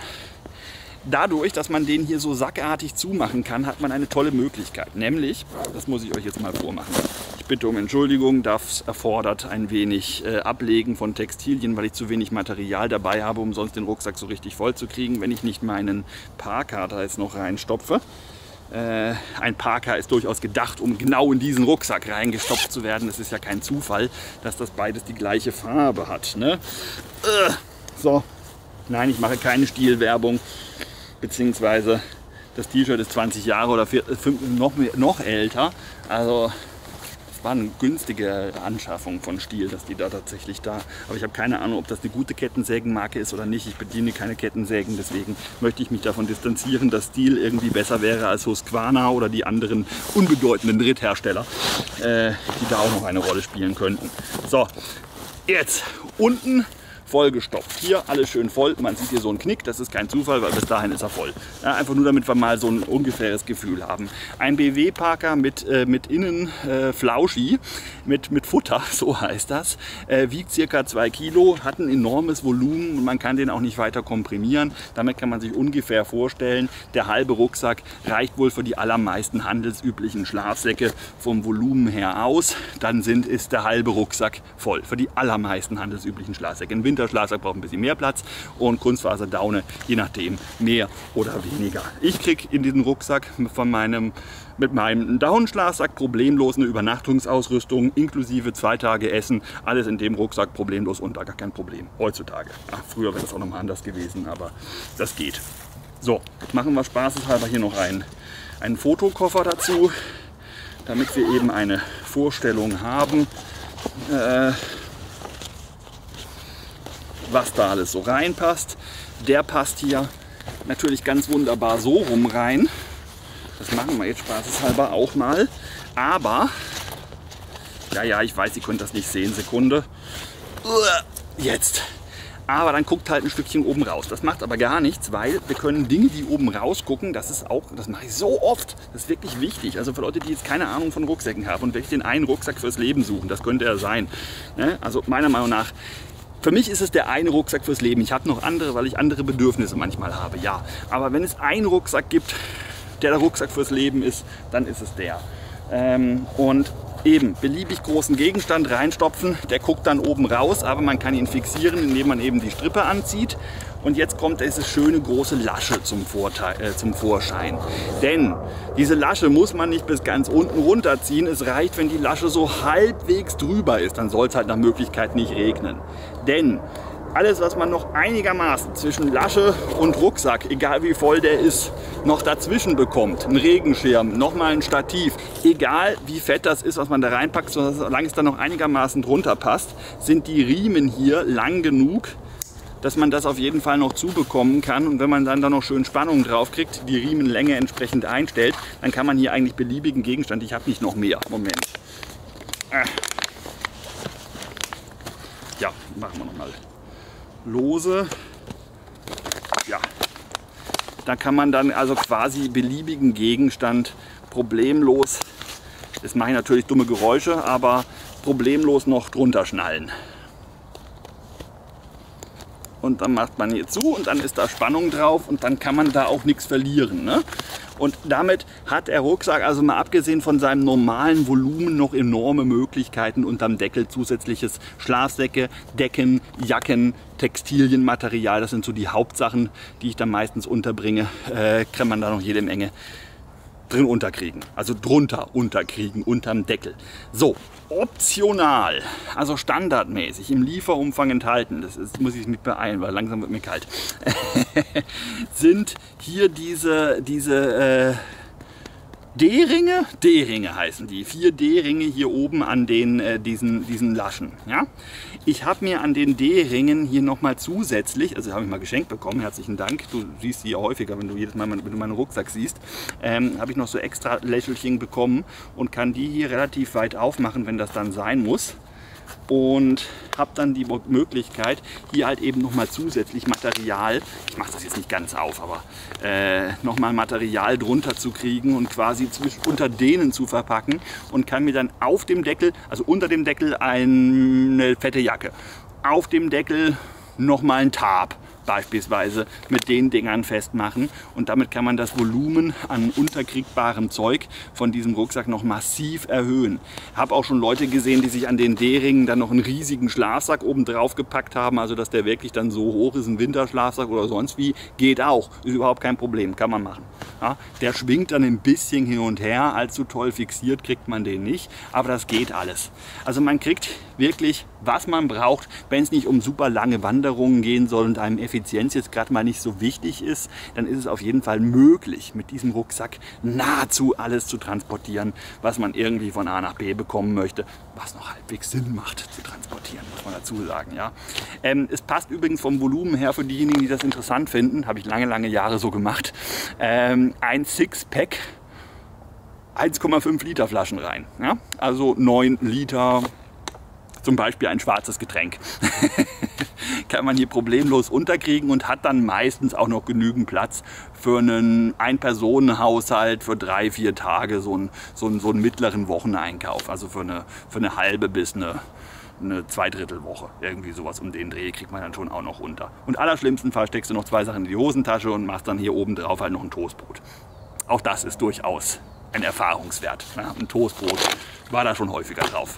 Dadurch, dass man den hier so sackartig zumachen kann, hat man eine tolle Möglichkeit. Nämlich, das muss ich euch jetzt mal vormachen. Ich bitte um Entschuldigung, das erfordert ein wenig äh, Ablegen von Textilien, weil ich zu wenig Material dabei habe, um sonst den Rucksack so richtig voll zu kriegen, wenn ich nicht meinen Parker da jetzt noch reinstopfe. Äh, ein Parker ist durchaus gedacht, um genau in diesen Rucksack reingestopft zu werden. Es ist ja kein Zufall, dass das beides die gleiche Farbe hat. Ne? Äh, so, nein, ich mache keine Stilwerbung. Beziehungsweise das T-Shirt ist zwanzig Jahre oder vier, fünf, noch, mehr, noch älter. Also es war eine günstige Anschaffung von Stihl, dass die da tatsächlich da. Aber ich habe keine Ahnung, ob das eine gute Kettensägenmarke ist oder nicht. Ich bediene keine Kettensägen, deswegen möchte ich mich davon distanzieren, dass Stihl irgendwie besser wäre als Husqvarna oder die anderen unbedeutenden Dritthersteller, äh, die da auch noch eine Rolle spielen könnten. So, jetzt unten vollgestopft. Hier alles schön voll. Man sieht hier so einen Knick, das ist kein Zufall, weil bis dahin ist er voll. Ja, einfach nur damit wir mal so ein ungefähres Gefühl haben. Ein B W-Parker mit, äh, mit innen äh, Flauschi, mit, mit Futter, so heißt das, äh, wiegt circa zwei Kilo, hat ein enormes Volumen und man kann den auch nicht weiter komprimieren. Damit kann man sich ungefähr vorstellen, der halbe Rucksack reicht wohl für die allermeisten handelsüblichen Schlafsäcke vom Volumen her aus. Dann sind, ist der halbe Rucksack voll für die allermeisten handelsüblichen Schlafsäcke. Ein Winterschlafsack braucht ein bisschen mehr Platz und Kunstfaserdaune, je nachdem, mehr oder weniger. Ich kriege in diesen Rucksack von meinem, mit meinem Daunenschlafsack problemlos eine Übernachtungsausrüstung inklusive zwei Tage Essen. Alles in dem Rucksack problemlos unter, gar kein Problem. Heutzutage. Ach, früher wäre das auch nochmal anders gewesen, aber das geht. So, jetzt machen wir spaßeshalber hier noch einen, einen Fotokoffer dazu, damit wir eben eine Vorstellung haben, äh, was da alles so reinpasst. Der passt hier natürlich ganz wunderbar so rum rein. Das machen wir jetzt spaßeshalber auch mal. Aber, ja, ja, ich weiß, ihr könnt das nicht sehen. Sekunde. Jetzt. Aber dann guckt halt ein Stückchen oben raus. Das macht aber gar nichts, weil wir können Dinge, die oben rausgucken, das ist auch, das mache ich so oft, das ist wirklich wichtig. Also für Leute, die jetzt keine Ahnung von Rucksäcken haben und wirklich den einen Rucksack fürs Leben suchen, das könnte er sein. Also meiner Meinung nach, für mich ist es der eine Rucksack fürs Leben. Ich habe noch andere, weil ich andere Bedürfnisse manchmal habe, ja. Aber wenn es einen Rucksack gibt, der der Rucksack fürs Leben ist, dann ist es der. Ähm, und eben beliebig großen Gegenstand reinstopfen, der guckt dann oben raus, aber man kann ihn fixieren, indem man eben die Strippe anzieht. Und jetzt kommt diese schöne große Lasche zum, Vorteil, äh, zum Vorschein. Denn diese Lasche muss man nicht bis ganz unten runterziehen. Es reicht, wenn die Lasche so halbwegs drüber ist. Dann soll es halt nach Möglichkeit nicht regnen. Denn alles, was man noch einigermaßen zwischen Lasche und Rucksack, egal wie voll der ist, noch dazwischen bekommt, ein Regenschirm, nochmal ein Stativ, egal wie fett das ist, was man da reinpackt, solange es dann noch einigermaßen drunter passt, sind die Riemen hier lang genug, dass man das auf jeden Fall noch zubekommen kann. Und wenn man dann da noch schön Spannung drauf kriegt, die Riemenlänge entsprechend einstellt, dann kann man hier eigentlich beliebigen Gegenstand, ich habe nicht noch mehr, Moment. Ja, machen wir nochmal lose. Ja, da kann man dann also quasi beliebigen Gegenstand problemlos, das mache ich natürlich dumme Geräusche, aber problemlos noch drunter schnallen. Und dann macht man hier zu und dann ist da Spannung drauf und dann kann man da auch nichts verlieren. Ne? Und damit hat der Rucksack, also mal abgesehen von seinem normalen Volumen, noch enorme Möglichkeiten unterm Deckel. Zusätzliches Schlafsäcke, Decken, Jacken, Textilienmaterial, das sind so die Hauptsachen, die ich dann meistens unterbringe. Äh, kann man da noch jede Menge drin unterkriegen, also drunter unterkriegen, unterm Deckel. So, optional, also standardmäßig im Lieferumfang enthalten, das ist, muss ich nicht beeilen, weil langsam wird mir kalt, sind hier diese, diese äh, D-Ringe, D-Ringe heißen die, vier D-Ringe hier oben an den, äh, diesen, diesen Laschen. Ja? Ich habe mir an den D-Ringen hier nochmal zusätzlich, also habe ich mal geschenkt bekommen, herzlichen Dank, du siehst sie ja häufiger, wenn du jedes Mal, wenn du meinen Rucksack siehst, ähm, habe ich noch so extra Lächelchen bekommen und kann die hier relativ weit aufmachen, wenn das dann sein muss. Und habe dann die Möglichkeit, hier halt eben nochmal zusätzlich Material, ich mache das jetzt nicht ganz auf, aber äh, nochmal Material drunter zu kriegen und quasi zwischen, unter denen zu verpacken und kann mir dann auf dem Deckel, also unter dem Deckel eine fette Jacke, auf dem Deckel nochmal ein Tarp beispielsweise mit den Dingern festmachen und damit kann man das Volumen an unterkriegbarem Zeug von diesem Rucksack noch massiv erhöhen. Ich habe auch schon Leute gesehen, die sich an den D-Ringen dann noch einen riesigen Schlafsack oben drauf gepackt haben, also dass der wirklich dann so hoch ist, ein Winterschlafsack oder sonst wie, geht auch, ist überhaupt kein Problem, kann man machen. Ja, der schwingt dann ein bisschen hin und her, allzu toll fixiert kriegt man den nicht, aber das geht alles. Also man kriegt wirklich, was man braucht, wenn es nicht um super lange Wanderungen gehen soll und einem Effizienz jetzt gerade mal nicht so wichtig ist, dann ist es auf jeden Fall möglich, mit diesem Rucksack nahezu alles zu transportieren, was man irgendwie von A nach B bekommen möchte, was noch halbwegs Sinn macht zu transportieren, muss man dazu sagen. Ja. Ähm, es passt übrigens vom Volumen her für diejenigen, die das interessant finden, habe ich lange, lange Jahre so gemacht, ähm, ein Sixpack eins Komma fünf Liter Flaschen rein. Ja? Also neun Liter, zum Beispiel ein schwarzes Getränk. Kann man hier problemlos unterkriegen und hat dann meistens auch noch genügend Platz für einen Ein-Personen-Haushalt für drei, vier Tage, so einen, so einen, so einen mittleren Wocheneinkauf. Also für eine, für eine halbe bis eine, eine Zweidrittelwoche. Irgendwie sowas um den Dreh kriegt man dann schon auch noch unter. Und allerschlimmsten Fall steckst du noch zwei Sachen in die Hosentasche und machst dann hier oben drauf halt noch ein Toastbrot. Auch das ist durchaus ein Erfahrungswert. Ja, ein Toastbrot war da schon häufiger drauf.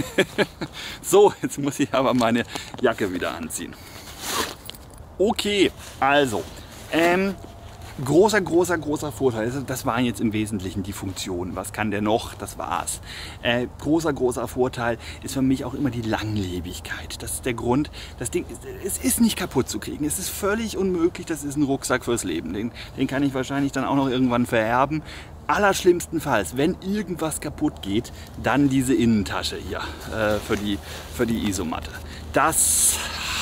So, jetzt muss ich aber meine Jacke wieder anziehen. Okay, also, ähm, großer, großer, großer Vorteil. Das waren jetzt im Wesentlichen die Funktionen. Was kann der noch? Das war's. Äh, großer, großer Vorteil ist für mich auch immer die Langlebigkeit. Das ist der Grund. Das Ding, es ist nicht kaputt zu kriegen. Es ist völlig unmöglich. Das ist ein Rucksack fürs Leben. Den, den kann ich wahrscheinlich dann auch noch irgendwann vererben. Allerschlimmstenfalls, wenn irgendwas kaputt geht, dann diese Innentasche hier äh, für die, für die Isomatte. Das...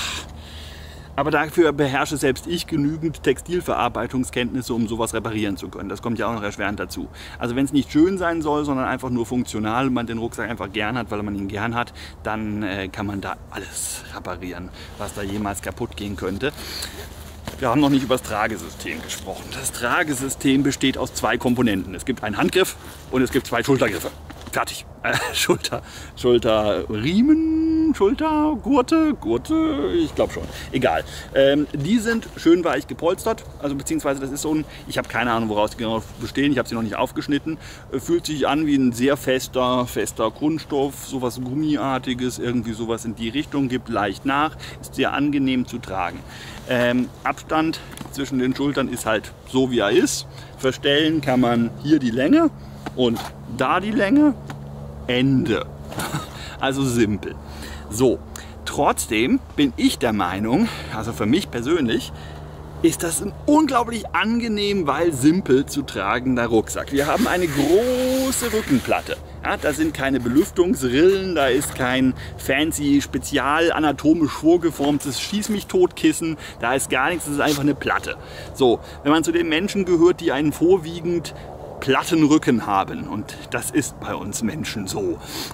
Aber dafür beherrsche selbst ich genügend Textilverarbeitungskenntnisse, um sowas reparieren zu können. Das kommt ja auch noch erschwerend dazu. Also wenn es nicht schön sein soll, sondern einfach nur funktional und man den Rucksack einfach gern hat, weil man ihn gern hat, dann äh, kann man da alles reparieren, was da jemals kaputt gehen könnte. Wir haben noch nicht über das Tragesystem gesprochen. Das Tragesystem besteht aus zwei Komponenten. Es gibt einen Handgriff und es gibt zwei Schultergriffe. Fertig. Äh, Schulter, Schulterriemen, Schultergurte, Gurte, ich glaube schon. Egal. Ähm, die sind schön weich gepolstert. Also beziehungsweise das ist so ein, ich habe keine Ahnung, woraus die genau bestehen. Ich habe sie noch nicht aufgeschnitten. Äh, fühlt sich an wie ein sehr fester, fester Kunststoff, sowas Gummiartiges, irgendwie sowas in die Richtung, gibt leicht nach, ist sehr angenehm zu tragen. Ähm, Abstand zwischen den Schultern ist halt so, wie er ist. Verstellen kann man hier die Länge und da die Länge, Ende. Also simpel. So, trotzdem bin ich der Meinung, also für mich persönlich, ist das ein unglaublich angenehm, weil simpel zu tragender Rucksack. Wir haben eine große Rückenplatte. Ja, da sind keine Belüftungsrillen, da ist kein fancy, spezial anatomisch vorgeformtes Schieß-mich-tot-Kissen, da ist gar nichts, das ist einfach eine Platte. So, wenn man zu den Menschen gehört, die einen vorwiegend platten Rücken haben, und das ist bei uns Menschen so,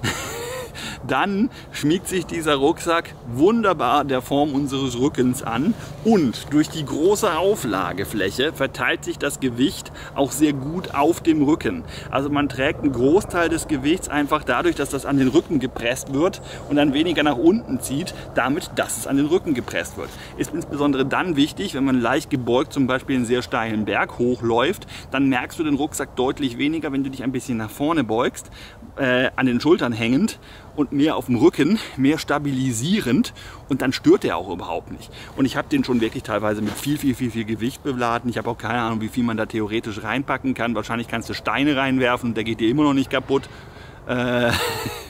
dann schmiegt sich dieser Rucksack wunderbar der Form unseres Rückens an und durch die große Auflagefläche verteilt sich das Gewicht auch sehr gut auf dem Rücken. Also man trägt einen Großteil des Gewichts einfach dadurch, dass das an den Rücken gepresst wird und dann weniger nach unten zieht, damit, dass es an den Rücken gepresst wird. Ist insbesondere dann wichtig, wenn man leicht gebeugt zum Beispiel einen sehr steilen Berg hochläuft, dann merkst du den Rucksack deutlich weniger, wenn du dich ein bisschen nach vorne beugst, äh, an den Schultern hängend und mehr auf dem Rücken, mehr stabilisierend, und dann stört der auch überhaupt nicht. Und ich habe den schon wirklich teilweise mit viel, viel, viel, viel Gewicht beladen. Ich habe auch keine Ahnung, wie viel man da theoretisch reinpacken kann. Wahrscheinlich kannst du Steine reinwerfen und der geht dir immer noch nicht kaputt. Äh,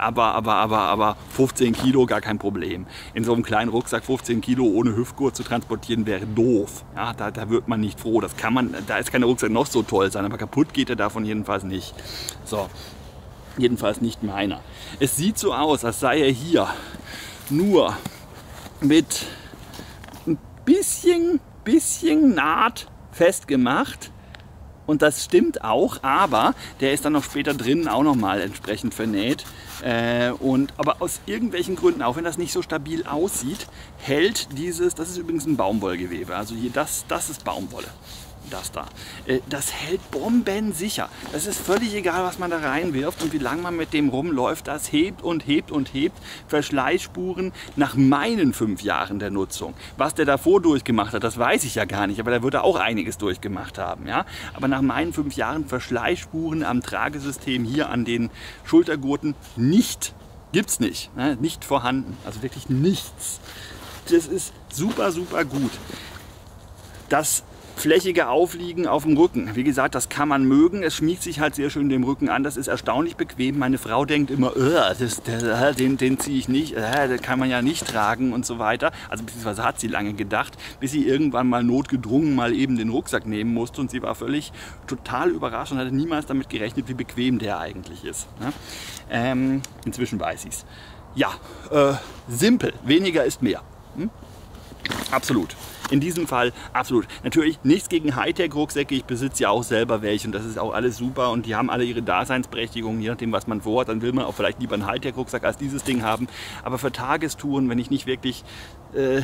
aber, aber, aber, aber fünfzehn Kilo gar kein Problem. In so einem kleinen Rucksack fünfzehn Kilo ohne Hüftgurt zu transportieren wäre doof. Ja, da, da wird man nicht froh. Das kann man, da ist kein Rucksack noch so toll sein, aber kaputt geht er davon jedenfalls nicht. So, jedenfalls nicht meiner. Es sieht so aus, als sei er hier nur mit ein bisschen, bisschen Naht festgemacht. Und das stimmt auch, aber der ist dann noch später drinnen auch nochmal entsprechend vernäht. Äh, und, aber aus irgendwelchen Gründen, auch wenn das nicht so stabil aussieht, hält dieses, das ist übrigens ein Baumwollgewebe, also hier das, das ist Baumwolle. Das da. Das hält bombensicher. Das ist völlig egal, was man da reinwirft und wie lange man mit dem rumläuft. Das hebt und hebt und hebt. Verschleißspuren nach meinen fünf Jahren der Nutzung. Was der davor durchgemacht hat, das weiß ich ja gar nicht. Aber da wird er auch einiges durchgemacht haben. Ja? Aber nach meinen fünf Jahren Verschleißspuren am Tragesystem hier an den Schultergurten nicht. Gibt's nicht. Ne? Nicht vorhanden. Also wirklich nichts. Das ist super, super gut. Das flächige Aufliegen auf dem Rücken. Wie gesagt, das kann man mögen. Es schmiegt sich halt sehr schön dem Rücken an. Das ist erstaunlich bequem. Meine Frau denkt immer, das, der, den, den ziehe ich nicht, den kann man ja nicht tragen und so weiter. Also beziehungsweise hat sie lange gedacht, bis sie irgendwann mal notgedrungen mal eben den Rucksack nehmen musste und sie war völlig total überrascht und hatte niemals damit gerechnet, wie bequem der eigentlich ist. Ähm, inzwischen weiß ich es. Ja, äh, simpel. Weniger ist mehr. Hm? Absolut. In diesem Fall absolut. Natürlich nichts gegen Hightech-Rucksäcke. Ich besitze ja auch selber welche und das ist auch alles super und die haben alle ihre Daseinsberechtigung. Je nachdem, was man vorhat, dann will man auch vielleicht lieber einen Hightech-Rucksack als dieses Ding haben. Aber für Tagestouren, wenn ich nicht wirklich... Äh,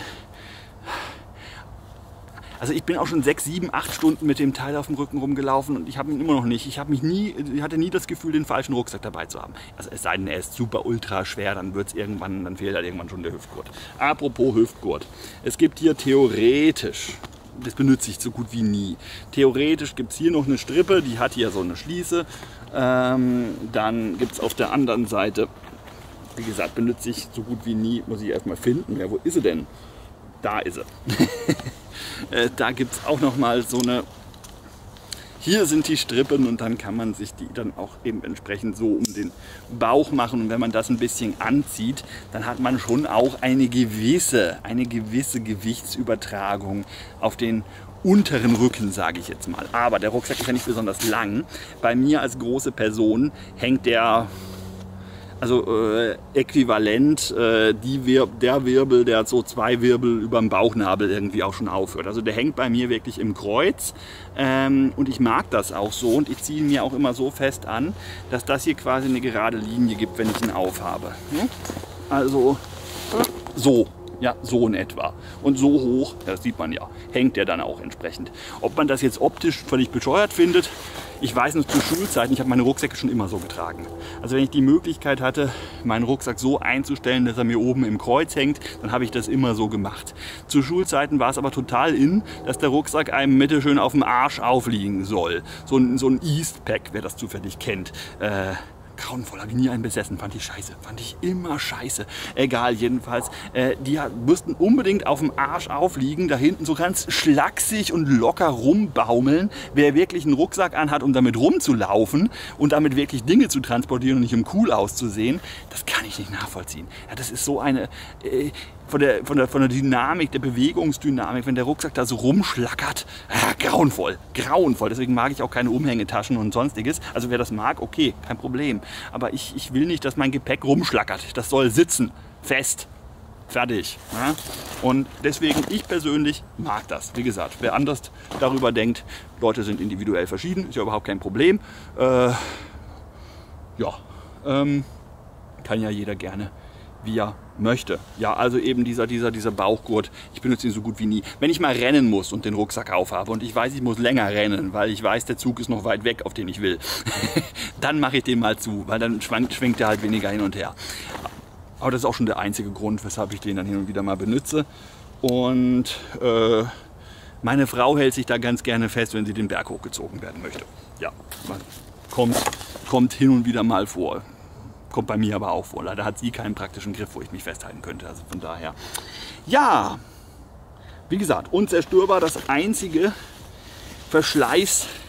Also ich bin auch schon sechs, sieben, acht Stunden mit dem Teil auf dem Rücken rumgelaufen und ich habe ihn immer noch nicht. Ich habe mich nie, ich hatte nie das Gefühl, den falschen Rucksack dabei zu haben. Also es sei denn, er ist super ultra schwer, dann wird es irgendwann, dann fehlt halt irgendwann schon der Hüftgurt. Apropos Hüftgurt. Es gibt hier theoretisch, das benutze ich so gut wie nie, theoretisch gibt es hier noch eine Strippe, die hat hier so eine Schließe. Ähm, dann gibt es auf der anderen Seite, wie gesagt, benutze ich so gut wie nie, muss ich erstmal finden. Ja, wo ist sie denn? Da ist sie. Äh, da gibt es auch noch mal so eine, hier sind die Strippen und dann kann man sich die dann auch eben entsprechend so um den Bauch machen und wenn man das ein bisschen anzieht, dann hat man schon auch eine gewisse, eine gewisse Gewichtsübertragung auf den unteren Rücken, sage ich jetzt mal. Aber der Rucksack ist ja nicht besonders lang. Bei mir als große Person hängt der... Also äh, äquivalent äh, die Wir der Wirbel, der so zwei Wirbel über dem Bauchnabel irgendwie auch schon aufhört. Also der hängt bei mir wirklich im Kreuz ähm, und ich mag das auch so und ich ziehe ihn mir auch immer so fest an, dass das hier quasi eine gerade Linie gibt, wenn ich ihn aufhabe. Also so. Ja, so in etwa. Und so hoch, das sieht man ja, hängt der dann auch entsprechend. Ob man das jetzt optisch völlig bescheuert findet, ich weiß noch zu Schulzeiten, ich habe meine Rucksäcke schon immer so getragen. Also wenn ich die Möglichkeit hatte, meinen Rucksack so einzustellen, dass er mir oben im Kreuz hängt, dann habe ich das immer so gemacht. Zu Schulzeiten war es aber total in, dass der Rucksack einem bitte schön auf dem Arsch aufliegen soll. So ein, so ein Eastpack, wer das zufällig kennt. Äh, Grauenvoll, habe ich nie einen besessen, fand ich scheiße, fand ich immer scheiße. Egal, jedenfalls, äh, die mussten unbedingt auf dem Arsch aufliegen, da hinten so ganz schlaksig und locker rumbaumeln. Wer wirklich einen Rucksack anhat, um damit rumzulaufen und damit wirklich Dinge zu transportieren und nicht um cool auszusehen, das kann ich nicht nachvollziehen. Ja, das ist so eine... Äh, Von der, von, der, von der Dynamik, der Bewegungsdynamik, wenn der Rucksack da so rumschlackert, ja, grauenvoll, grauenvoll. Deswegen mag ich auch keine Umhängetaschen und sonstiges. Also wer das mag, okay, kein Problem. Aber ich, ich will nicht, dass mein Gepäck rumschlackert. Das soll sitzen, fest, fertig. Ja? Und deswegen, ich persönlich mag das. Wie gesagt, wer anders darüber denkt, Leute sind individuell verschieden, ist ja überhaupt kein Problem. Äh, ja, ähm, kann ja jeder gerne, wie er möchte. Ja, also eben dieser, dieser, dieser Bauchgurt, ich benutze ihn so gut wie nie. Wenn ich mal rennen muss und den Rucksack aufhabe und ich weiß, ich muss länger rennen, weil ich weiß, der Zug ist noch weit weg, auf den ich will, dann mache ich den mal zu, weil dann schwankt, schwenkt er halt weniger hin und her. Aber das ist auch schon der einzige Grund, weshalb ich den dann hin und wieder mal benutze. Und äh, meine Frau hält sich da ganz gerne fest, wenn sie den Berg hochgezogen werden möchte. Ja, kommt, kommt hin und wieder mal vor. Kommt bei mir aber auch vor. Leider hat sie keinen praktischen Griff, wo ich mich festhalten könnte. Also von daher. Ja, wie gesagt, unzerstörbar. Das einzige Verschleiß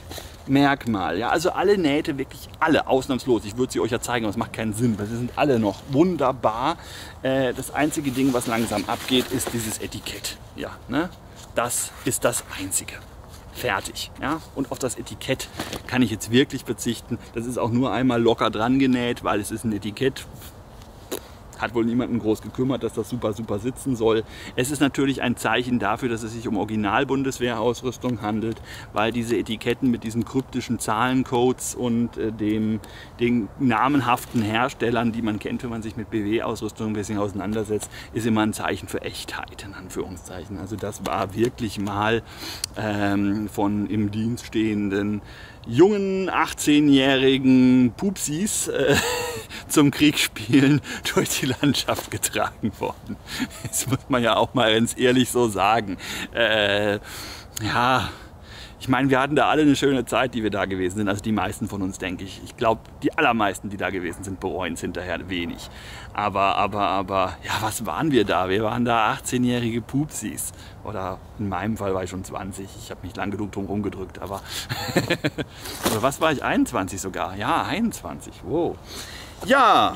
Merkmal. Ja? Also alle Nähte, wirklich alle, ausnahmslos. Ich würde sie euch ja zeigen, aber es macht keinen Sinn, weil sie sind alle noch wunderbar. Äh, das einzige Ding, was langsam abgeht, ist dieses Etikett. Ja, ne? Das ist das Einzige. Fertig. Ja? Und auf das Etikett kann ich jetzt wirklich verzichten. Das ist auch nur einmal locker dran genäht, weil es ist ein Etikett. Hat wohl niemanden groß gekümmert, dass das super, super sitzen soll. Es ist natürlich ein Zeichen dafür, dass es sich um Original-Bundeswehrausrüstung handelt, weil diese Etiketten mit diesen kryptischen Zahlencodes und äh, dem, den namenhaften Herstellern, die man kennt, wenn man sich mit B W-Ausrüstung ein bisschen auseinandersetzt, ist immer ein Zeichen für Echtheit, in Anführungszeichen. Also das war wirklich mal ähm, von im Dienst stehenden jungen achtzehnjährigen Pupsis äh, zum Kriegsspielen durch die Landschaft getragen worden. Das muss man ja auch mal ganz ehrlich so sagen. Äh, ja, ich meine, wir hatten da alle eine schöne Zeit, die wir da gewesen sind. Also die meisten von uns, denke ich. Ich glaube, die allermeisten, die da gewesen sind, bereuen es hinterher wenig. Aber, aber, aber, ja, was waren wir da? Wir waren da achtzehnjährige Pupsis. Oder in meinem Fall war ich schon zwanzig. Ich habe mich lang genug drum rumgedrückt. Aber, oder was war ich? einundzwanzig sogar. Ja, einundzwanzig. Wow. Ja.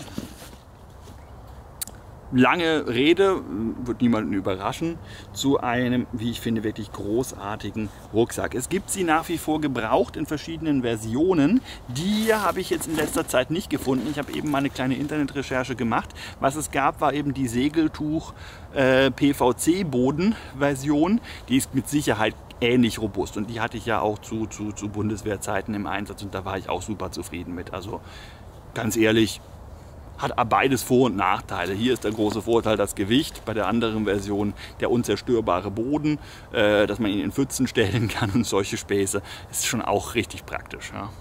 Lange Rede, wird niemanden überraschen, zu einem, wie ich finde, wirklich großartigen Rucksack. Es gibt sie nach wie vor gebraucht in verschiedenen Versionen. Die habe ich jetzt in letzter Zeit nicht gefunden. Ich habe eben mal eine kleine Internetrecherche gemacht. Was es gab, war eben die Segeltuch äh, P V C-Boden-Version. Die ist mit Sicherheit ähnlich robust und die hatte ich ja auch zu, zu, zu Bundeswehrzeiten im Einsatz und da war ich auch super zufrieden mit. Also ganz ehrlich, hat beides Vor- und Nachteile. Hier ist der große Vorteil das Gewicht, bei der anderen Version der unzerstörbare Boden, äh, dass man ihn in Pfützen stellen kann und solche Späße. Ist schon auch richtig praktisch. Ja.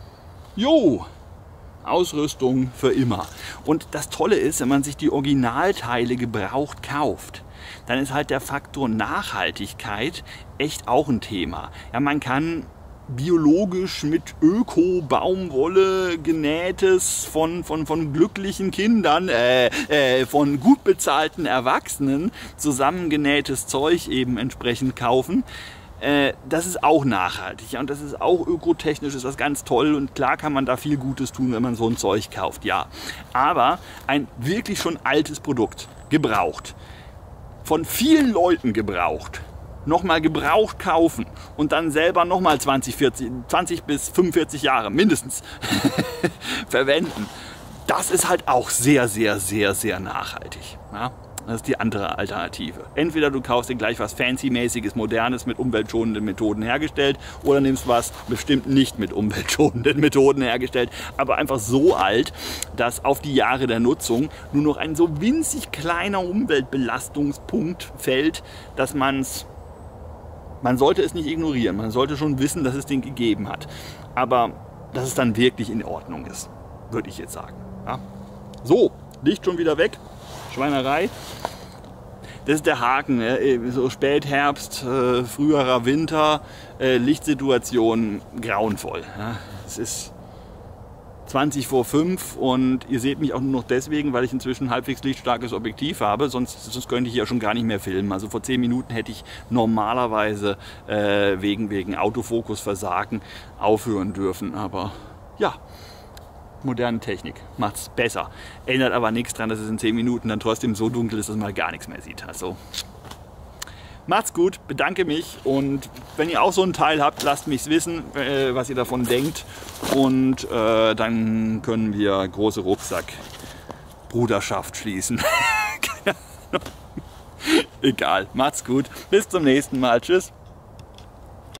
Jo! Ausrüstung für immer. Und das Tolle ist, wenn man sich die Originalteile gebraucht kauft, dann ist halt der Faktor Nachhaltigkeit echt auch ein Thema. Ja, man kann biologisch mit Öko-Baumwolle genähtes von, von, von glücklichen Kindern, äh, äh, von gut bezahlten Erwachsenen zusammengenähtes Zeug eben entsprechend kaufen. Äh, das ist auch nachhaltig, ja, und das ist auch ökotechnisch, ist das ganz toll und klar kann man da viel Gutes tun, wenn man so ein Zeug kauft, ja. Aber ein wirklich schon altes Produkt, gebraucht, von vielen Leuten gebraucht, nochmal gebraucht kaufen und dann selber nochmal zwanzig, vierzig, zwanzig bis fünfundvierzig Jahre mindestens verwenden, das ist halt auch sehr, sehr, sehr, sehr nachhaltig. Ja? Das ist die andere Alternative. Entweder du kaufst dir gleich was Fancy-mäßiges, Modernes mit umweltschonenden Methoden hergestellt oder nimmst was bestimmt nicht mit umweltschonenden Methoden hergestellt, aber einfach so alt, dass auf die Jahre der Nutzung nur noch ein so winzig kleiner Umweltbelastungspunkt fällt, dass man es Man sollte es nicht ignorieren, man sollte schon wissen, dass es den gegeben hat. Aber dass es dann wirklich in Ordnung ist, würde ich jetzt sagen. Ja? So, Licht schon wieder weg, Schweinerei. Das ist der Haken, so Spätherbst, äh, früherer Winter, äh, Lichtsituation grauenvoll. Ja? Es ist zwanzig vor fünf und ihr seht mich auch nur noch deswegen, weil ich inzwischen ein halbwegs lichtstarkes Objektiv habe, sonst, sonst könnte ich ja schon gar nicht mehr filmen. Also vor zehn Minuten hätte ich normalerweise äh, wegen, wegen Autofokusversagen aufhören dürfen, aber ja, moderne Technik macht es besser. Ändert aber nichts daran, dass es in zehn Minuten dann trotzdem so dunkel ist, dass man gar nichts mehr sieht. Also macht's gut, bedanke mich und wenn ihr auch so ein Teil habt, lasst mich wissen, äh, was ihr davon denkt und äh, dann können wir große Rucksack-Bruderschaft schließen. Egal, macht's gut, bis zum nächsten Mal, tschüss.